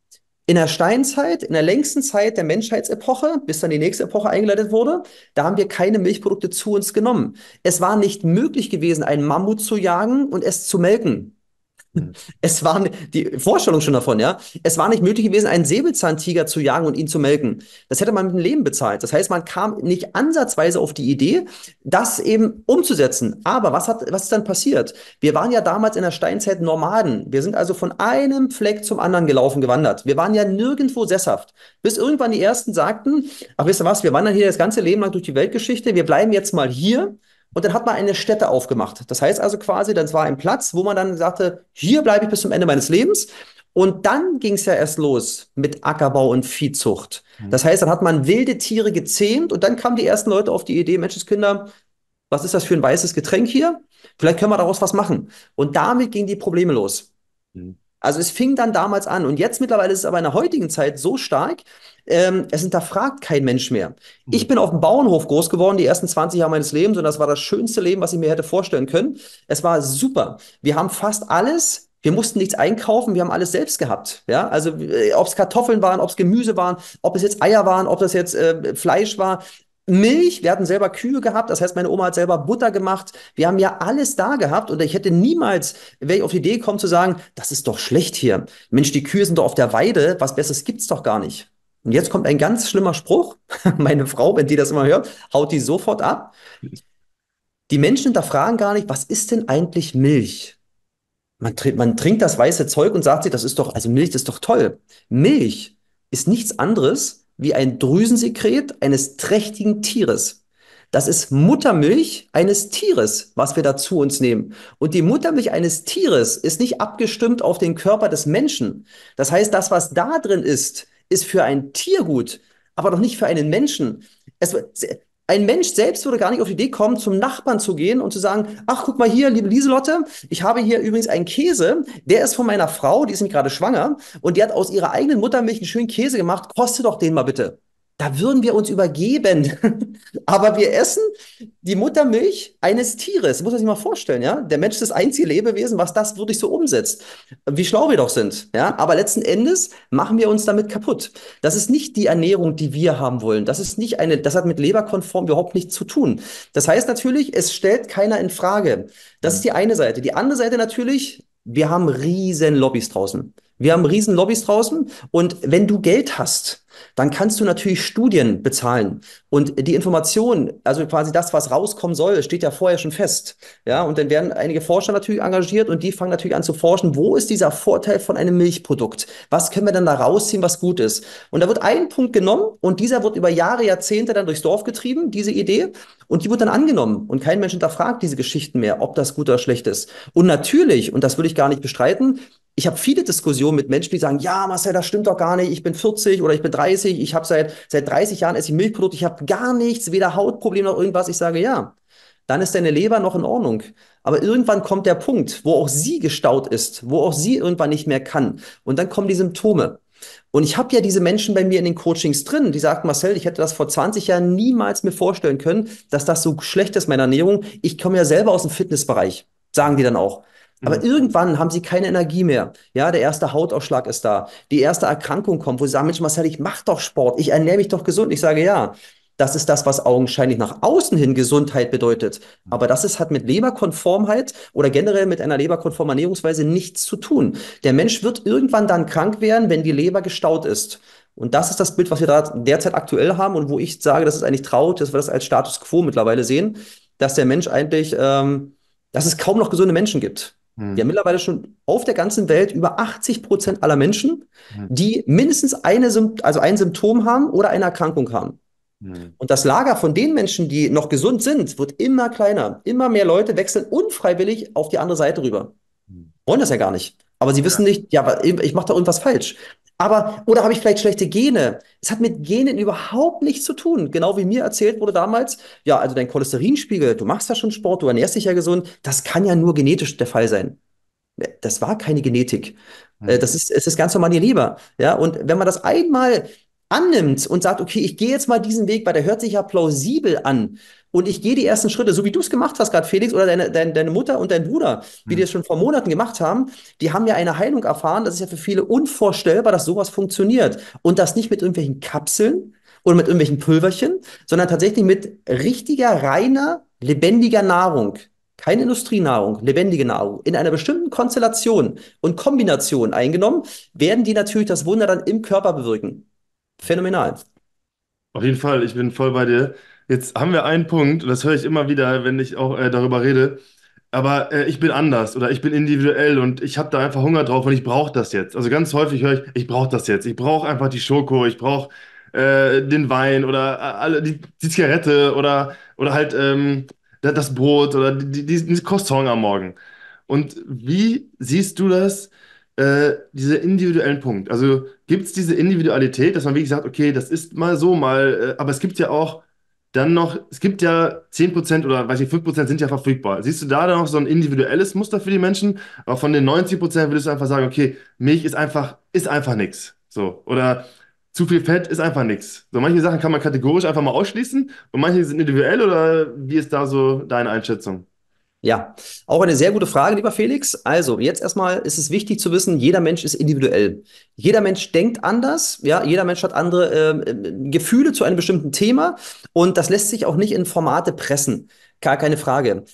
In der Steinzeit, in der längsten Zeit der Menschheitsepoche, bis dann die nächste Epoche eingeleitet wurde, da haben wir keine Milchprodukte zu uns genommen. Es war nicht möglich gewesen, einen Mammut zu jagen und es zu melken. Mhm. Es war die Vorstellung schon davon, ja. Es war nicht möglich gewesen, einen Säbelzahntiger zu jagen und ihn zu melken. Das hätte man mit dem Leben bezahlt. Das heißt, man kam nicht ansatzweise auf die Idee, das eben umzusetzen. Aber was ist dann passiert? Wir waren ja damals in der Steinzeit Nomaden. Wir sind also von einem Fleck zum anderen gelaufen, gewandert. Wir waren ja nirgendwo sesshaft. Bis irgendwann die Ersten sagten, ach, wisst ihr was, wir wandern hier das ganze Leben lang durch die Weltgeschichte. Wir bleiben jetzt mal hier. Und dann hat man eine Stätte aufgemacht. Das heißt also quasi, das war ein Platz, wo man dann sagte, hier bleibe ich bis zum Ende meines Lebens. Und dann ging es ja erst los mit Ackerbau und Viehzucht. Mhm. Das heißt, dann hat man wilde Tiere gezähmt und dann kamen die ersten Leute auf die Idee, Menschenskinder, was ist das für ein weißes Getränk hier? Vielleicht können wir daraus was machen. Und damit gingen die Probleme los. Mhm. Also es fing dann damals an und jetzt mittlerweile ist es aber in der heutigen Zeit so stark, es hinterfragt kein Mensch mehr. Ich Mhm. bin auf dem Bauernhof groß geworden, die ersten 20 Jahre meines Lebens und das war das schönste Leben, was ich mir hätte vorstellen können. Es war super. Wir haben fast alles. Wir mussten nichts einkaufen, wir haben alles selbst gehabt. Ja, also ob es Kartoffeln waren, ob es Gemüse waren, ob es jetzt Eier waren, ob das jetzt Fleisch war. Milch, wir hatten selber Kühe gehabt, das heißt, meine Oma hat selber Butter gemacht. Wir haben ja alles da gehabt und ich hätte niemals, wäre ich auf die Idee gekommen zu sagen, das ist doch schlecht hier. Mensch, die Kühe sind doch auf der Weide, was Besseres gibt's doch gar nicht. Und jetzt kommt ein ganz schlimmer Spruch. Meine Frau, wenn die das immer hört, haut die sofort ab. Die Menschen hinterfragen gar nicht, was ist denn eigentlich Milch? Man trinkt das weiße Zeug und sagt sich, das ist doch, also Milch ist doch toll. Milch ist nichts anderes wie ein Drüsensekret eines trächtigen Tieres. Das ist Muttermilch eines Tieres, was wir da zu uns nehmen. Und die Muttermilch eines Tieres ist nicht abgestimmt auf den Körper des Menschen. Das heißt, das, was da drin ist für ein Tier gut, aber doch nicht für einen Menschen. Es, ein Mensch selbst würde gar nicht auf die Idee kommen, zum Nachbarn zu gehen und zu sagen, ach, guck mal hier, liebe Lieselotte, ich habe hier übrigens einen Käse, der ist von meiner Frau, die ist nämlich gerade schwanger und die hat aus ihrer eigenen Muttermilch einen schönen Käse gemacht, koste doch den mal bitte. Da würden wir uns übergeben. Aber wir essen die Muttermilch eines Tieres. Muss man sich mal vorstellen, ja? Der Mensch ist das einzige Lebewesen, was das wirklich so umsetzt. Wie schlau wir doch sind, ja? Aber letzten Endes machen wir uns damit kaputt. Das ist nicht die Ernährung, die wir haben wollen. Das hat mit leberkonform überhaupt nichts zu tun. Das heißt natürlich, es stellt keiner in Frage. Das ist die eine Seite. Die andere Seite natürlich, wir haben riesen Lobbys draußen. Wir haben riesen Lobbys draußen und wenn du Geld hast, dann kannst du natürlich Studien bezahlen. Und die Information, also quasi das, was rauskommen soll, steht ja vorher schon fest. Ja, und dann werden einige Forscher natürlich engagiert und die fangen natürlich an zu forschen, wo ist dieser Vorteil von einem Milchprodukt? Was können wir dann da rausziehen, was gut ist? Und da wird ein Punkt genommen und dieser wird über Jahre, Jahrzehnte dann durchs Dorf getrieben, diese Idee. Und die wird dann angenommen. Und kein Mensch hinterfragt diese Geschichten mehr, ob das gut oder schlecht ist. Und natürlich, und das will ich gar nicht bestreiten, ich habe viele Diskussionen mit Menschen, die sagen, ja, Marcel, das stimmt doch gar nicht. Ich bin 40 oder ich bin 30. Ich habe seit 30 Jahren esse ich Milchprodukte. Ich habe gar nichts, weder Hautprobleme noch irgendwas. Ich sage, ja, dann ist deine Leber noch in Ordnung. Aber irgendwann kommt der Punkt, wo auch sie gestaut ist, wo auch sie irgendwann nicht mehr kann. Und dann kommen die Symptome. Und ich habe ja diese Menschen bei mir in den Coachings drin, die sagten, Marcel, ich hätte das vor 20 Jahren niemals mir vorstellen können, dass das so schlecht ist, meine Ernährung. Ich komme ja selber aus dem Fitnessbereich, sagen die dann auch. Aber Mhm. irgendwann haben sie keine Energie mehr. Ja, der erste Hautausschlag ist da. Die erste Erkrankung kommt, wo sie sagen, Mensch, Marcel, ich mache doch Sport, ich ernähre mich doch gesund. Ich sage, ja, das ist das, was augenscheinlich nach außen hin Gesundheit bedeutet. Aber hat mit Leberkonformheit oder generell mit einer leberkonformen Ernährungsweise nichts zu tun. Der Mensch wird irgendwann dann krank werden, wenn die Leber gestaut ist. Und das ist das Bild, was wir da derzeit aktuell haben und wo ich sage, das ist eigentlich traurig, dass wir das als Status quo mittlerweile sehen, dass der Mensch eigentlich, dass es kaum noch gesunde Menschen gibt. Wir haben Mhm. mittlerweile schon auf der ganzen Welt über 80% aller Menschen, Mhm. die mindestens also ein Symptom haben oder eine Erkrankung haben. Mhm. Und das Lager von den Menschen, die noch gesund sind, wird immer kleiner. Immer mehr Leute wechseln unfreiwillig auf die andere Seite rüber. Mhm. Wollen das ja gar nicht. Aber sie wissen Ja. nicht, ja, aber ich mache da irgendwas falsch. Oder habe ich vielleicht schlechte Gene? Es hat mit Genen überhaupt nichts zu tun. Genau wie mir erzählt wurde damals, ja, also dein Cholesterinspiegel, du machst ja schon Sport, du ernährst dich ja gesund, das kann ja nur genetisch der Fall sein. Das war keine Genetik. Mhm. Es ist ganz normal die Leber. Ja, und wenn man das einmal annimmt und sagt, okay, ich gehe jetzt mal diesen Weg, weil der hört sich ja plausibel an. Und ich gehe die ersten Schritte, so wie du es gemacht hast, gerade Felix, oder deine Mutter und dein Bruder, wie die Mhm. es schon vor Monaten gemacht haben, die haben ja eine Heilung erfahren. Das ist ja für viele unvorstellbar, dass sowas funktioniert. Und das nicht mit irgendwelchen Kapseln oder mit irgendwelchen Pülverchen, sondern tatsächlich mit richtiger, reiner, lebendiger Nahrung. Keine Industrienahrung, lebendige Nahrung, in einer bestimmten Konstellation und Kombination eingenommen, werden die natürlich das Wunder dann im Körper bewirken. Phänomenal. Auf jeden Fall, ich bin voll bei dir. Jetzt haben wir einen Punkt, und das höre ich immer wieder, wenn ich auch darüber rede. Aber ich bin anders oder ich bin individuell und ich habe da einfach Hunger drauf und ich brauche das jetzt. Also ganz häufig höre ich brauche das jetzt. Ich brauche einfach die Schoko, ich brauche den Wein oder alle, die Zigarette oder halt das Brot oder dieses Croissant am Morgen. Und wie siehst du das, dieser individuellen Punkt? Also gibt es diese Individualität, dass man wirklich sagt, okay, das ist mal so, mal, aber es gibt ja auch dann noch, es gibt ja 10% oder weiß ich, 5% sind ja verfügbar. Siehst du da dann noch so ein individuelles Muster für die Menschen? Aber von den 90% würdest du einfach sagen, okay, Milch ist einfach nichts. So. Oder zu viel Fett ist einfach nichts. So, manche Sachen kann man kategorisch einfach mal ausschließen und manche sind individuell oder wie ist da so deine Einschätzung? Ja, auch eine sehr gute Frage, lieber Felix. Also, jetzt erstmal ist es wichtig zu wissen, jeder Mensch ist individuell. Jeder Mensch denkt anders, ja, jeder Mensch hat andere Gefühle zu einem bestimmten Thema und das lässt sich auch nicht in Formate pressen. Gar keine Frage.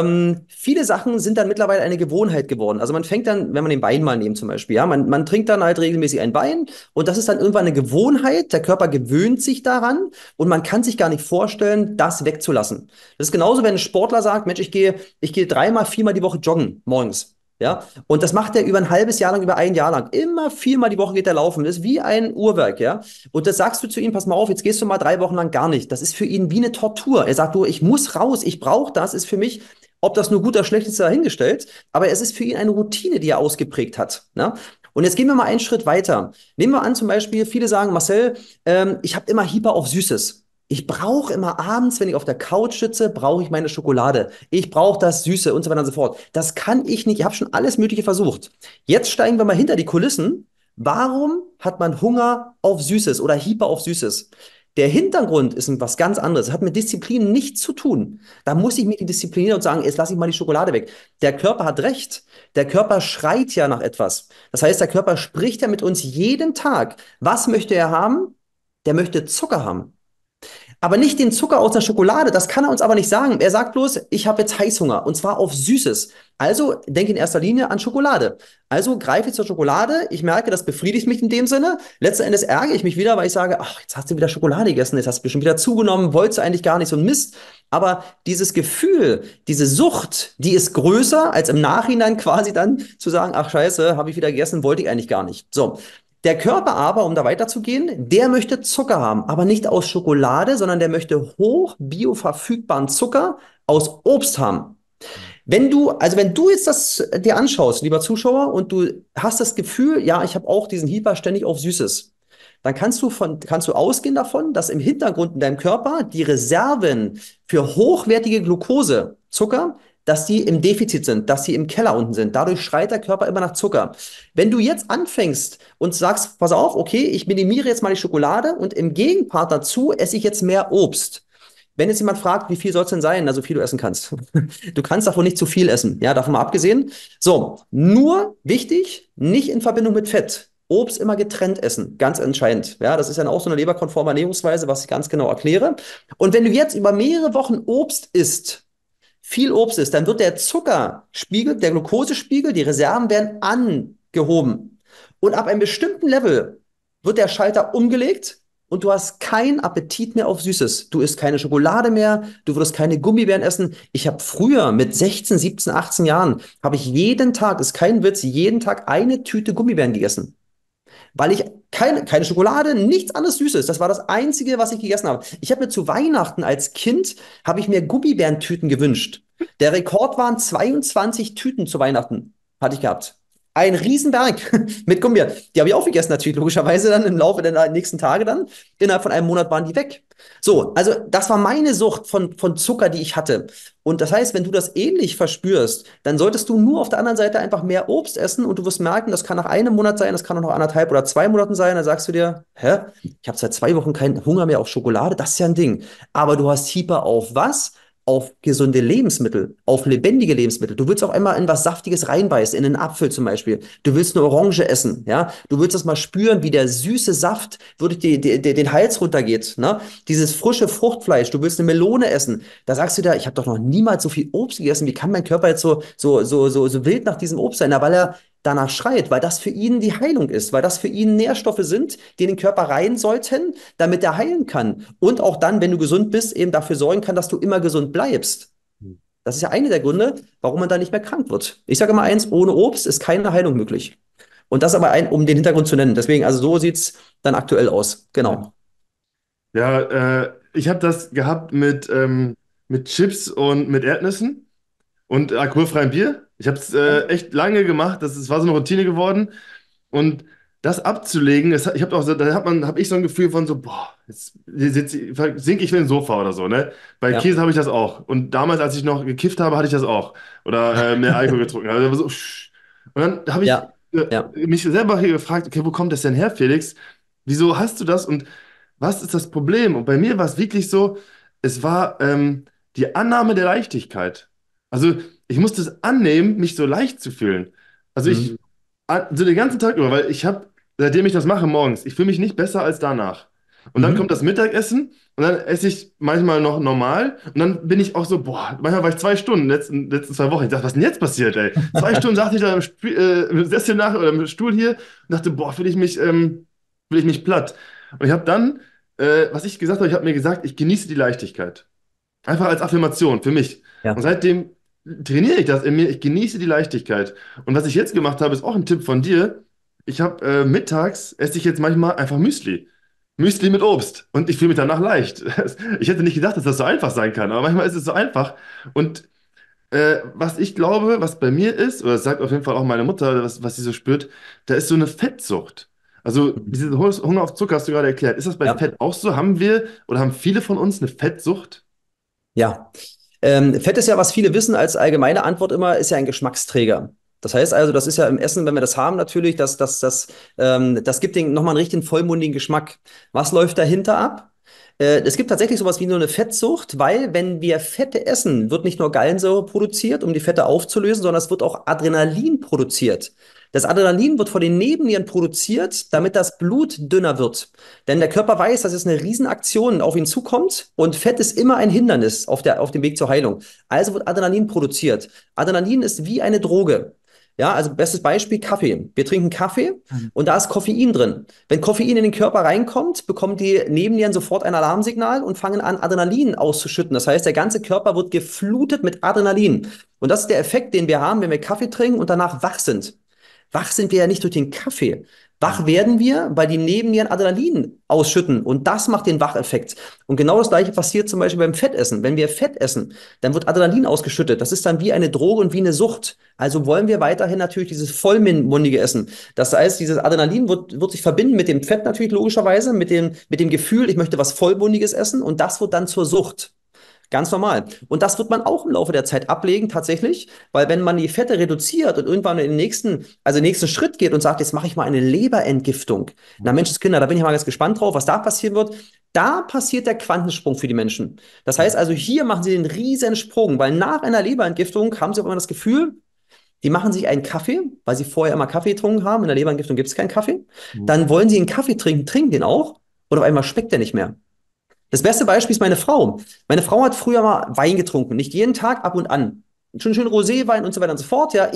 Viele Sachen sind dann mittlerweile eine Gewohnheit geworden. Also man fängt dann, wenn man den Wein mal nimmt zum Beispiel, ja, man trinkt dann halt regelmäßig einen Wein und das ist dann irgendwann eine Gewohnheit. Der Körper gewöhnt sich daran und man kann sich gar nicht vorstellen, das wegzulassen. Das ist genauso, wenn ein Sportler sagt, Mensch, ich gehe dreimal, viermal die Woche joggen morgens. Ja, und das macht er über ein halbes Jahr lang, über ein Jahr lang. Immer viermal die Woche geht er laufen. Das ist wie ein Uhrwerk, ja. Und das sagst du zu ihm, pass mal auf, jetzt gehst du mal 3 Wochen lang gar nicht. Das ist für ihn wie eine Tortur. Er sagt, du, ich muss raus, ich brauche das, ist für mich, ob das nur gut oder schlecht ist, dahingestellt. Aber es ist für ihn eine Routine, die er ausgeprägt hat. Ne? Und jetzt gehen wir mal einen Schritt weiter. Nehmen wir an, zum Beispiel, viele sagen, Marcel, ich habe immer Hyper auf Süßes. Ich brauche immer abends, wenn ich auf der Couch sitze, brauche ich meine Schokolade. Ich brauche das Süße und so weiter und so fort. Das kann ich nicht. Ich habe schon alles Mögliche versucht. Jetzt steigen wir mal hinter die Kulissen. Warum hat man Hunger auf Süßes oder Hyper auf Süßes? Der Hintergrund ist was ganz anderes. Es hat mit Disziplin nichts zu tun. Da muss ich mich disziplinieren und sagen, jetzt lasse ich mal die Schokolade weg. Der Körper hat recht. Der Körper schreit ja nach etwas. Das heißt, der Körper spricht ja mit uns jeden Tag. Was möchte er haben? Der möchte Zucker haben. Aber nicht den Zucker aus der Schokolade, das kann er uns aber nicht sagen. Er sagt bloß, ich habe jetzt Heißhunger und zwar auf Süßes. Also denke in erster Linie an Schokolade. Also greife ich zur Schokolade, ich merke, das befriedigt mich in dem Sinne. Letzten Endes ärgere ich mich wieder, weil ich sage, ach, jetzt hast du wieder Schokolade gegessen, jetzt hast du bestimmt wieder zugenommen, wolltest du eigentlich gar nicht, so ein Mist. Aber dieses Gefühl, diese Sucht, die ist größer, als im Nachhinein quasi dann zu sagen, ach scheiße, habe ich wieder gegessen, wollte ich eigentlich gar nicht. So, der Körper aber, um da weiterzugehen, der möchte Zucker haben, aber nicht aus Schokolade, sondern der möchte hoch bioverfügbaren Zucker aus Obst haben. Wenn du jetzt das dir anschaust, lieber Zuschauer, und du hast das Gefühl, ja, ich habe auch diesen Hyper ständig auf Süßes, dann kannst du ausgehen davon, dass im Hintergrund in deinem Körper die Reserven für hochwertige Glucose, Zucker, dass die im Defizit sind, dass sie im Keller unten sind. Dadurch schreit der Körper immer nach Zucker. Wenn du jetzt anfängst und sagst, pass auf, okay, ich minimiere jetzt mal die Schokolade und im Gegenpart dazu esse ich jetzt mehr Obst. Wenn jetzt jemand fragt, wie viel soll es denn sein, also viel du essen kannst. Du kannst davon nicht zu viel essen, ja, davon mal abgesehen. So, nur wichtig, nicht in Verbindung mit Fett. Obst immer getrennt essen, ganz entscheidend. Ja, das ist dann auch so eine leberkonforme Ernährungsweise, was ich ganz genau erkläre. Und wenn du jetzt über mehrere Wochen Obst isst, viel Obst isst, dann wird der Zuckerspiegel, der Glukosespiegel, die Reserven werden angehoben. Und ab einem bestimmten Level wird der Schalter umgelegt und du hast keinen Appetit mehr auf Süßes. Du isst keine Schokolade mehr, du würdest keine Gummibären essen. Ich habe früher mit 16, 17, 18 Jahren, habe ich jeden Tag, ist kein Witz, jeden Tag eine Tüte Gummibären gegessen. Weil ich keine Schokolade, nichts anderes Süßes. Das war das Einzige, was ich gegessen habe. Ich habe mir zu Weihnachten als Kind, habe ich mir Gummibärentüten gewünscht. Der Rekord waren 22 Tüten zu Weihnachten, hatte ich gehabt. Ein Riesenberg mit Gummibären. Die habe ich auch gegessen natürlich, logischerweise dann im Laufe der nächsten Tage dann. Innerhalb von einem Monat waren die weg. So, also das war meine Sucht von Zucker, die ich hatte. Und das heißt, wenn du das ähnlich verspürst, dann solltest du nur auf der anderen Seite einfach mehr Obst essen und du wirst merken, das kann nach einem Monat sein, das kann auch noch 1,5 oder 2 Monaten sein. Dann sagst du dir, hä, ich habe seit 2 Wochen keinen Hunger mehr auf Schokolade, das ist ja ein Ding. Aber du hast Hyper auf was? Auf gesunde Lebensmittel, auf lebendige Lebensmittel. Du willst auf einmal in was Saftiges reinbeißen, in einen Apfel zum Beispiel. Du willst eine Orange essen, ja. Du willst das mal spüren, wie der süße Saft wirklich den Hals runtergeht, ne? Dieses frische Fruchtfleisch. Du willst eine Melone essen. Da sagst du dir, ich habe doch noch niemals so viel Obst gegessen. Wie kann mein Körper jetzt so wild nach diesem Obst sein? Na, weil er danach schreit, weil das für ihn die Heilung ist, weil das für ihn Nährstoffe sind, die in den Körper rein sollten, damit er heilen kann. Und auch dann, wenn du gesund bist, eben dafür sorgen kann, dass du immer gesund bleibst. Das ist ja einer der Gründe, warum man da nicht mehr krank wird. Ich sage immer eins, ohne Obst ist keine Heilung möglich. Und das aber um den Hintergrund zu nennen. Deswegen, also so sieht's dann aktuell aus. Genau. Ja, ich habe das gehabt mit Chips und mit Erdnüssen und alkoholfreiem Bier. Ich habe es echt lange gemacht, das war so eine Routine geworden. Und das abzulegen, ich habe auch so, habe ich so ein Gefühl von so, boah, jetzt sinke ich in den Sofa oder so, ne? Bei Ja, Käse habe ich das auch. Und damals, als ich noch gekifft habe, hatte ich das auch. Oder mehr Alkohol getrunken. Also so, und dann habe ich ja, ja. mich selber hier gefragt, okay, wo kommt das denn her, Felix? Wieso hast du das und was ist das Problem? Und bei mir war es wirklich so, es war die Annahme der Leichtigkeit. Also ich musste es annehmen, mich so leicht zu fühlen. Also Mhm. so den ganzen Tag über, weil ich habe, seitdem ich das mache morgens, ich fühle mich nicht besser als danach. Und dann kommt Mhm. das Mittagessen und dann esse ich manchmal noch normal und dann bin ich auch so, boah, manchmal war ich 2 Stunden letzten 2 Wochen. Ich dachte, was ist denn jetzt passiert, ey? 2 Stunden saß ich da im Sessel nach oder im Stuhl hier und dachte, boah, fühle ich mich platt. Und ich habe dann, was ich gesagt habe, ich habe mir gesagt, ich genieße die Leichtigkeit. Einfach als Affirmation für mich. Und Ja. seitdem trainiere ich das in mir. Ich genieße die Leichtigkeit. Und was ich jetzt gemacht habe, ist auch ein Tipp von dir. Ich habe mittags esse ich jetzt manchmal einfach Müsli. Müsli mit Obst. Und ich fühle mich danach leicht. Ich hätte nicht gedacht, dass das so einfach sein kann, aber manchmal ist es so einfach. Und was ich glaube, was bei mir ist, oder das sagt auf jeden Fall auch meine Mutter, was sie so spürt, da ist so eine Fettsucht. Also diese Hunger auf Zucker hast du gerade erklärt. Ist das bei Ja. Fett auch so? Haben wir oder haben viele von uns eine Fettsucht? Ja. Fett ist ja, was viele wissen, als allgemeine Antwort immer, ist ja ein Geschmacksträger. Das heißt also, das ist ja im Essen, wenn wir das haben, natürlich, das gibt den nochmal einen richtigen vollmundigen Geschmack. Was läuft dahinter ab? Es gibt tatsächlich sowas wie nur eine Fettsucht, weil wenn wir Fette essen, wird nicht nur Gallensäure produziert, um die Fette aufzulösen, sondern es wird auch Adrenalin produziert. Das Adrenalin wird von den Nebennieren produziert, damit das Blut dünner wird. Denn der Körper weiß, dass es eine Riesenaktion auf ihn zukommt und Fett ist immer ein Hindernis auf dem Weg zur Heilung. Also wird Adrenalin produziert. Adrenalin ist wie eine Droge. Ja, also bestes Beispiel Kaffee. Wir trinken Kaffee und da ist Koffein drin. Wenn Koffein in den Körper reinkommt, bekommen die Nebennieren sofort ein Alarmsignal und fangen an, Adrenalin auszuschütten. Das heißt, der ganze Körper wird geflutet mit Adrenalin. Und das ist der Effekt, den wir haben, wenn wir Kaffee trinken und danach wach sind. Wach sind wir ja nicht durch den Kaffee. Wach werden wir, weil die Nebennieren Adrenalin ausschütten. Und das macht den Wacheffekt. Und genau das Gleiche passiert zum Beispiel beim Fettessen. Wenn wir Fett essen, dann wird Adrenalin ausgeschüttet. Das ist dann wie eine Droge und wie eine Sucht. Also wollen wir weiterhin natürlich dieses vollmundige Essen. Das heißt, dieses Adrenalin wird sich verbinden mit dem Fett natürlich logischerweise, mit dem Gefühl, ich möchte was Vollmundiges essen. Und das wird dann zur Sucht. Ganz normal. Und das wird man auch im Laufe der Zeit ablegen, tatsächlich, weil wenn man die Fette reduziert und irgendwann in den nächsten Schritt geht und sagt, jetzt mache ich mal eine Leberentgiftung. Na, Menschenskinder, da bin ich mal ganz gespannt drauf, was da passieren wird. Da passiert der Quantensprung für die Menschen. Das heißt also, hier machen sie den riesen Sprung, weil nach einer Leberentgiftung haben sie auch immer das Gefühl, die machen sich einen Kaffee, weil sie vorher immer Kaffee getrunken haben. In der Leberentgiftung gibt es keinen Kaffee. Dann wollen sie einen Kaffee trinken, trinken den auch und auf einmal schmeckt der nicht mehr. Das beste Beispiel ist meine Frau. Meine Frau hat früher mal Wein getrunken, nicht jeden Tag, ab und an. Schon schön Roséwein und so weiter und so fort. Ja,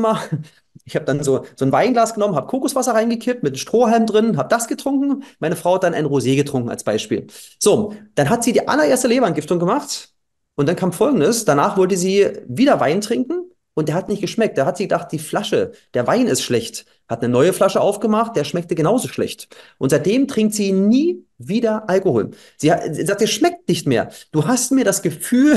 ich habe dann so ein Weinglas genommen, habe Kokoswasser reingekippt mit einem Strohhalm drin, habe das getrunken. Meine Frau hat dann ein Rosé getrunken als Beispiel. So, dann hat sie die allererste Leberentgiftung gemacht und dann kam Folgendes. Danach wollte sie wieder Wein trinken und der hat nicht geschmeckt. Da hat sie gedacht, die Flasche, der Wein ist schlecht. Hat eine neue Flasche aufgemacht, der schmeckte genauso schlecht. Und seitdem trinkt sie nie wieder Alkohol. Sie sagt, der schmeckt nicht mehr. Du hast mir das Gefühl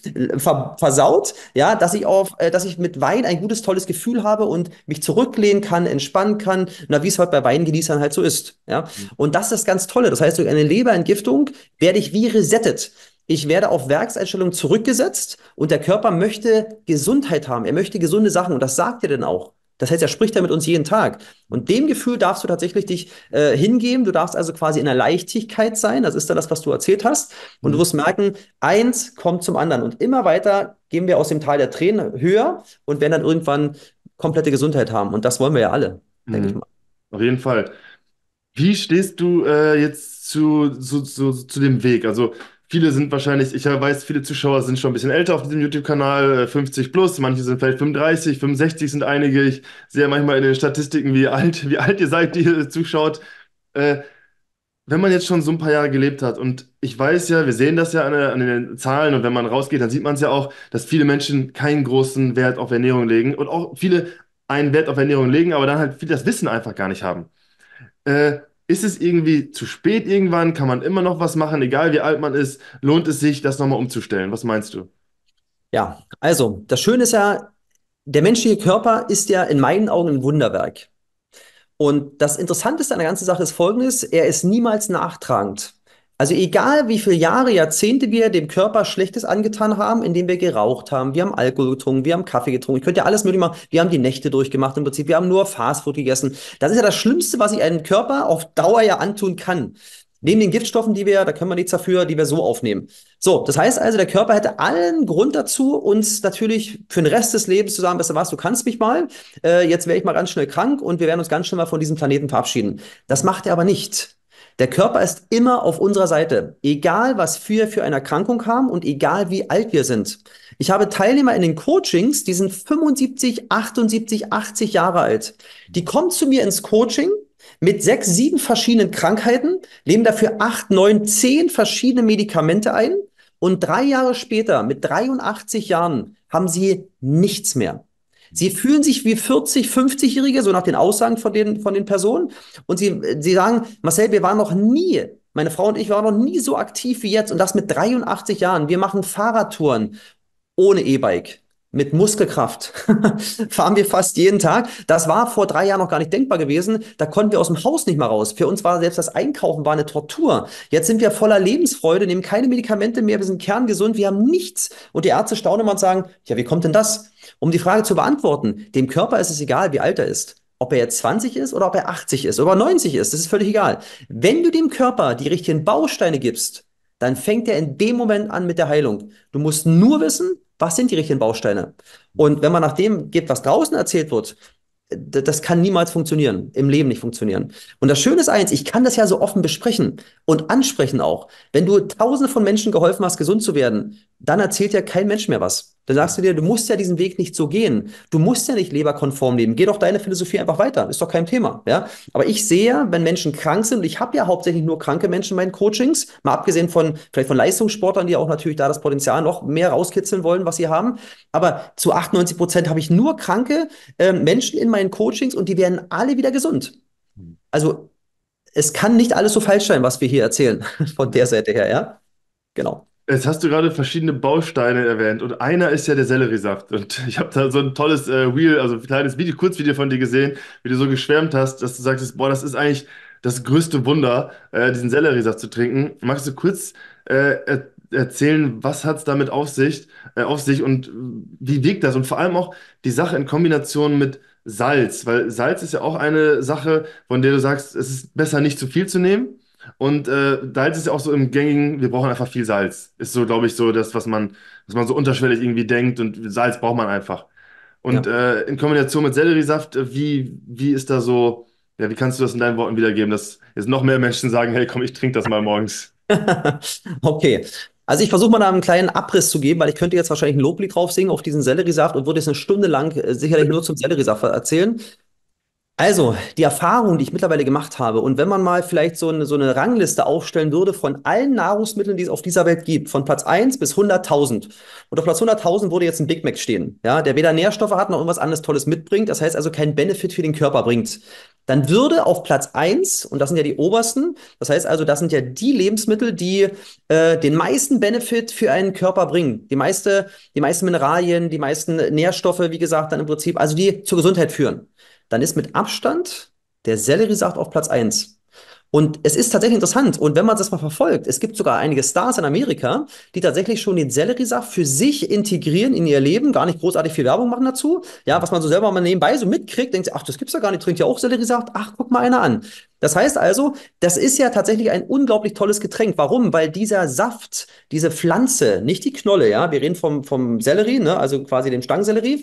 versaut, ja, dass ich mit Wein ein gutes, tolles Gefühl habe und mich zurücklehnen kann, entspannen kann, na, wie es halt bei Weingenießern halt so ist, ja. Und das ist das ganz Tolle. Das heißt, durch eine Leberentgiftung werde ich wie resettet. Ich werde auf Werkseinstellungen zurückgesetzt und der Körper möchte Gesundheit haben. Er möchte gesunde Sachen und das sagt er denn auch. Das heißt, er spricht ja mit uns jeden Tag. Und dem Gefühl darfst du tatsächlich dich hingeben. Du darfst also quasi in der Leichtigkeit sein. Das ist dann das, was du erzählt hast. Und du wirst merken, eins kommt zum anderen. Und immer weiter gehen wir aus dem Tal der Tränen höher und werden dann irgendwann komplette Gesundheit haben. Und das wollen wir ja alle, denke ich Mhm. mal. Auf jeden Fall. Wie stehst du jetzt zu dem Weg? Also viele sind wahrscheinlich, ich weiß, viele Zuschauer sind schon ein bisschen älter auf diesem YouTube-Kanal, 50 plus, manche sind vielleicht 35, 65 sind einige. Ich sehe manchmal in den Statistiken, wie alt ihr seid, die ihr zuschaut. Äh, Wenn man jetzt schon so ein paar Jahre gelebt hat und ich weiß ja, wir sehen das ja an den Zahlen und wenn man rausgeht, dann sieht man es ja auch, dass viele Menschen keinen großen Wert auf Ernährung legen und auch viele einen Wert auf Ernährung legen, aber dann halt viele das Wissen einfach gar nicht haben. Äh, Ist es irgendwie zu spät irgendwann? Kann man immer noch was machen, egal wie alt man ist? Lohnt es sich, das nochmal umzustellen? Was meinst du? Ja, also, das Schöne ist ja, der menschliche Körper ist ja in meinen Augen ein Wunderwerk. Und das Interessanteste an der ganzen Sache ist Folgendes: Er ist niemals nachtragend. Also egal, wie viele Jahre, Jahrzehnte wir dem Körper Schlechtes angetan haben, indem wir geraucht haben, wir haben Alkohol getrunken, wir haben Kaffee getrunken, ich könnte ja alles mögliche machen, wir haben die Nächte durchgemacht im Prinzip, wir haben nur Fastfood gegessen. Das ist ja das Schlimmste, was ich einem Körper auf Dauer ja antun kann. Neben den Giftstoffen, da können wir nichts dafür, die wir so aufnehmen. So, das heißt also, der Körper hätte allen Grund dazu, uns natürlich für den Rest des Lebens zu sagen, weißt du was, du kannst mich mal, jetzt wäre ich mal ganz schnell krank und wir werden uns ganz schnell mal von diesem Planeten verabschieden. Das macht er aber nicht. Der Körper ist immer auf unserer Seite, egal was wir für eine Erkrankung haben und egal wie alt wir sind. Ich habe Teilnehmer in den Coachings, die sind 75, 78, 80 Jahre alt. Die kommen zu mir ins Coaching mit 6, 7 verschiedenen Krankheiten, nehmen dafür 8, 9, 10 verschiedene Medikamente ein Und 3 Jahre später, mit 83 Jahren, haben sie nichts mehr. Sie fühlen sich wie 40, 50-Jährige, so nach den Aussagen von den Personen. Und sie sagen, Marcel, wir waren noch nie, meine Frau und ich waren noch nie so aktiv wie jetzt. Und das mit 83 Jahren. Wir machen Fahrradtouren ohne E-Bike. Mit Muskelkraft fahren wir fast jeden Tag. Das war vor 3 Jahren noch gar nicht denkbar gewesen. Da konnten wir aus dem Haus nicht mal raus. Für uns war selbst das Einkaufen war eine Tortur. Jetzt sind wir voller Lebensfreude, nehmen keine Medikamente mehr, wir sind kerngesund, wir haben nichts. Und die Ärzte staunen immer und sagen, ja, wie kommt denn das? Um die Frage zu beantworten, dem Körper ist es egal, wie alt er ist. Ob er jetzt 20 ist oder ob er 80 ist oder 90 ist, das ist völlig egal. Wenn du dem Körper die richtigen Bausteine gibst, dann fängt er in dem Moment an mit der Heilung. Du musst nur wissen, was sind die richtigen Bausteine. Und wenn man nach dem geht, was draußen erzählt wird, das kann niemals funktionieren, im Leben nicht funktionieren. Und das Schöne ist eins, ich kann das ja so offen besprechen und ansprechen auch. Wenn du Tausende von Menschen geholfen hast, gesund zu werden, dann erzählt ja kein Mensch mehr was. Dann sagst du dir, du musst ja diesen Weg nicht so gehen. Du musst ja nicht leberkonform leben. Geh doch deine Philosophie einfach weiter. Ist doch kein Thema. Ja? Aber ich sehe, wenn Menschen krank sind, und ich habe ja hauptsächlich nur kranke Menschen in meinen Coachings, mal abgesehen von vielleicht von Leistungssportlern, die auch natürlich da das Potenzial noch mehr rauskitzeln wollen, was sie haben. Aber zu 98% habe ich nur kranke Menschen in meinen Coachings und die werden alle wieder gesund. Also es kann nicht alles so falsch sein, was wir hier erzählen, von der Seite her, ja? Genau. Jetzt hast du gerade verschiedene Bausteine erwähnt und einer ist ja der Selleriesaft. Und ich habe da so ein tolles Reel, also ein kleines Video, Kurzvideo von dir gesehen, wie du so geschwärmt hast, dass du sagtest, boah, das ist eigentlich das größte Wunder, diesen Selleriesaft zu trinken. Magst du kurz erzählen, was hat es damit auf sich und wie wirkt das? Und vor allem auch die Sache in Kombination mit Salz, weil Salz ist ja auch eine Sache, von der du sagst, es ist besser nicht zu viel zu nehmen. Und Salz ist ja auch so im gängigen, wir brauchen einfach viel Salz. Ist so, glaube ich, so das, was man so unterschwellig irgendwie denkt und Salz braucht man einfach. Und Ja. in Kombination mit Selleriesaft, wie ist da so, ja, wie kannst du das in deinen Worten wiedergeben, dass jetzt noch mehr Menschen sagen, hey, komm, ich trinke das mal morgens. Okay. Also ich versuche mal da einen kleinen Abriss zu geben, weil ich könnte jetzt wahrscheinlich ein Loblied drauf singen auf diesen Selleriesaft und würde jetzt eine Stunde lang sicherlich nur zum Selleriesaft erzählen. Also, die Erfahrung, die ich mittlerweile gemacht habe, und wenn man mal vielleicht so eine Rangliste aufstellen würde von allen Nahrungsmitteln, die es auf dieser Welt gibt, von Platz 1 bis 100.000. Und auf Platz 100.000 würde jetzt ein Big Mac stehen, ja, der weder Nährstoffe hat noch irgendwas anderes Tolles mitbringt, das heißt also keinen Benefit für den Körper bringt. Dann würde auf Platz 1, und das sind ja die obersten, das heißt also, das sind ja die Lebensmittel, die den meisten Benefit für einen Körper bringen. Die meisten Mineralien, die meisten Nährstoffe, wie gesagt, dann im Prinzip, also die zur Gesundheit führen. Dann ist mit Abstand der Selleriesaft auf Platz 1. Und es ist tatsächlich interessant. Und wenn man das mal verfolgt, es gibt sogar einige Stars in Amerika, die tatsächlich schon den Selleriesaft für sich integrieren in ihr Leben, gar nicht großartig viel Werbung machen dazu. Ja, was man so selber mal nebenbei so mitkriegt, denkt sich, ach, das gibt's ja gar nicht, trinkt ja auch Selleriesaft. Ach, guck mal einer an. Das heißt also, das ist ja tatsächlich ein unglaublich tolles Getränk. Warum? Weil dieser Saft, diese Pflanze, nicht die Knolle, ja, wir reden vom Sellerie, ne, also quasi dem Stangensellerie,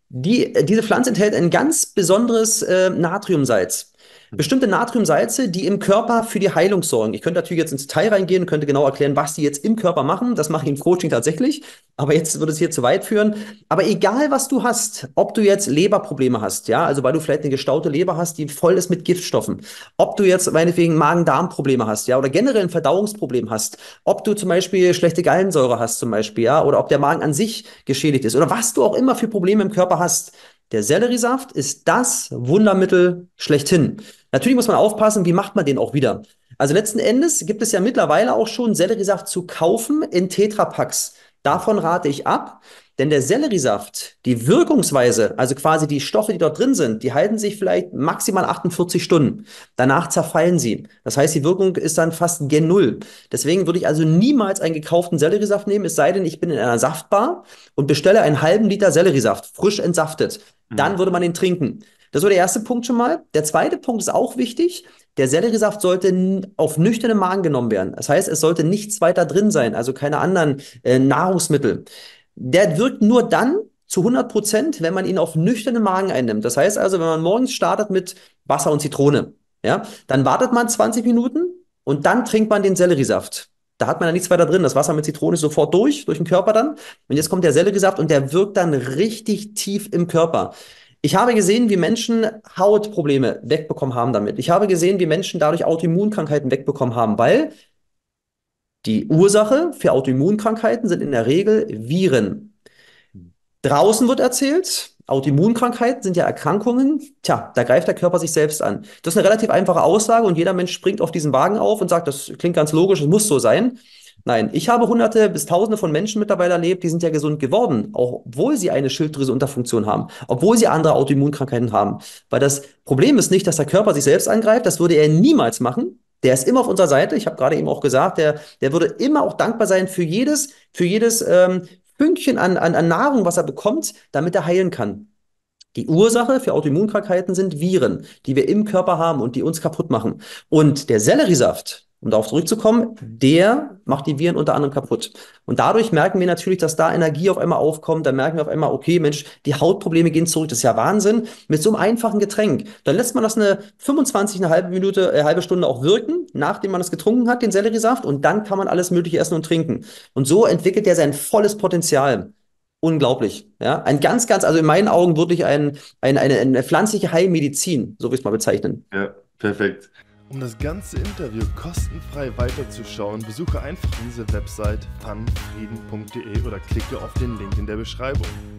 diese Pflanze enthält ein ganz besonderes Natriumsalz. Bestimmte Natriumsalze, die im Körper für die Heilung sorgen. Ich könnte natürlich jetzt ins Detail reingehen und könnte genau erklären, was die jetzt im Körper machen. Das mache ich im Coaching tatsächlich. Aber jetzt würde es hier zu weit führen. Aber egal, was du hast, ob du jetzt Leberprobleme hast, ja, also weil du vielleicht eine gestaute Leber hast, die voll ist mit Giftstoffen, ob du jetzt meinetwegen Magen-Darm-Probleme hast, ja, oder generell ein Verdauungsproblem hast, ob du zum Beispiel schlechte Gallensäure hast zum Beispiel, ja, oder ob der Magen an sich geschädigt ist, oder was du auch immer für Probleme im Körper hast. Der Selleriesaft ist das Wundermittel schlechthin. Natürlich muss man aufpassen, wie macht man den auch wieder. Also letzten Endes gibt es ja mittlerweile auch schon Selleriesaft zu kaufen in Tetrapacks. Davon rate ich ab, denn der Selleriesaft, die Wirkungsweise, also quasi die Stoffe, die dort drin sind, die halten sich vielleicht maximal 48 Stunden. Danach zerfallen sie. Das heißt, die Wirkung ist dann fast gen Null. Deswegen würde ich also niemals einen gekauften Selleriesaft nehmen, es sei denn, ich bin in einer Saftbar und bestelle einen halben Liter Selleriesaft, frisch entsaftet. Dann Mhm. würde man den trinken. Das war der erste Punkt schon mal. Der zweite Punkt ist auch wichtig. Der Selleriesaft sollte auf nüchternen Magen genommen werden. Das heißt, es sollte nichts weiter drin sein, also keine anderen Nahrungsmittel. Der wirkt nur dann zu 100%, wenn man ihn auf nüchternen Magen einnimmt. Das heißt also, wenn man morgens startet mit Wasser und Zitrone, ja, dann wartet man 20 Minuten und dann trinkt man den Selleriesaft. Da hat man ja nichts weiter drin. Das Wasser mit Zitrone ist sofort durch den Körper dann. Und jetzt kommt der Selleriesaft und der wirkt dann richtig tief im Körper. Ich habe gesehen, wie Menschen Hautprobleme wegbekommen haben damit. Ich habe gesehen, wie Menschen dadurch Autoimmunkrankheiten wegbekommen haben, weil Die Ursache für Autoimmunkrankheiten sind in der Regel Viren. Draußen wird erzählt, Autoimmunkrankheiten sind ja Erkrankungen, tja, da greift der Körper sich selbst an. Das ist eine relativ einfache Aussage und jeder Mensch springt auf diesen Wagen auf und sagt, das klingt ganz logisch, es muss so sein. Nein, ich habe Hunderte bis Tausende von Menschen mittlerweile erlebt, die sind ja gesund geworden, auch obwohl sie eine Schilddrüseunterfunktion haben, obwohl sie andere Autoimmunkrankheiten haben. Weil das Problem ist nicht, dass der Körper sich selbst angreift, das würde er niemals machen. Der ist immer auf unserer Seite. Ich habe gerade eben auch gesagt, der würde immer auch dankbar sein für jedes Fünkchen an Nahrung, was er bekommt, damit er heilen kann. Die Ursache für Autoimmunkrankheiten sind Viren, die wir im Körper haben und die uns kaputt machen. Und der Selleriesaft, um darauf zurückzukommen, der macht die Viren unter anderem kaputt. Und dadurch merken wir natürlich, dass da Energie auf einmal aufkommt. Da merken wir auf einmal, okay, Mensch, die Hautprobleme gehen zurück. Das ist ja Wahnsinn. Mit so einem einfachen Getränk. Dann lässt man das eine 25, eine halbe Minute, halbe Stunde auch wirken, nachdem man es getrunken hat, den Selleriesaft. Und dann kann man alles Mögliche essen und trinken. Und so entwickelt er sein volles Potenzial. Unglaublich. Ja, also in meinen Augen wirklich eine pflanzliche Heilmedizin, so will ich es mal bezeichnen. Ja, perfekt. Um das ganze Interview kostenfrei weiterzuschauen, besuche einfach diese Website funfrieden.de oder klicke auf den Link in der Beschreibung.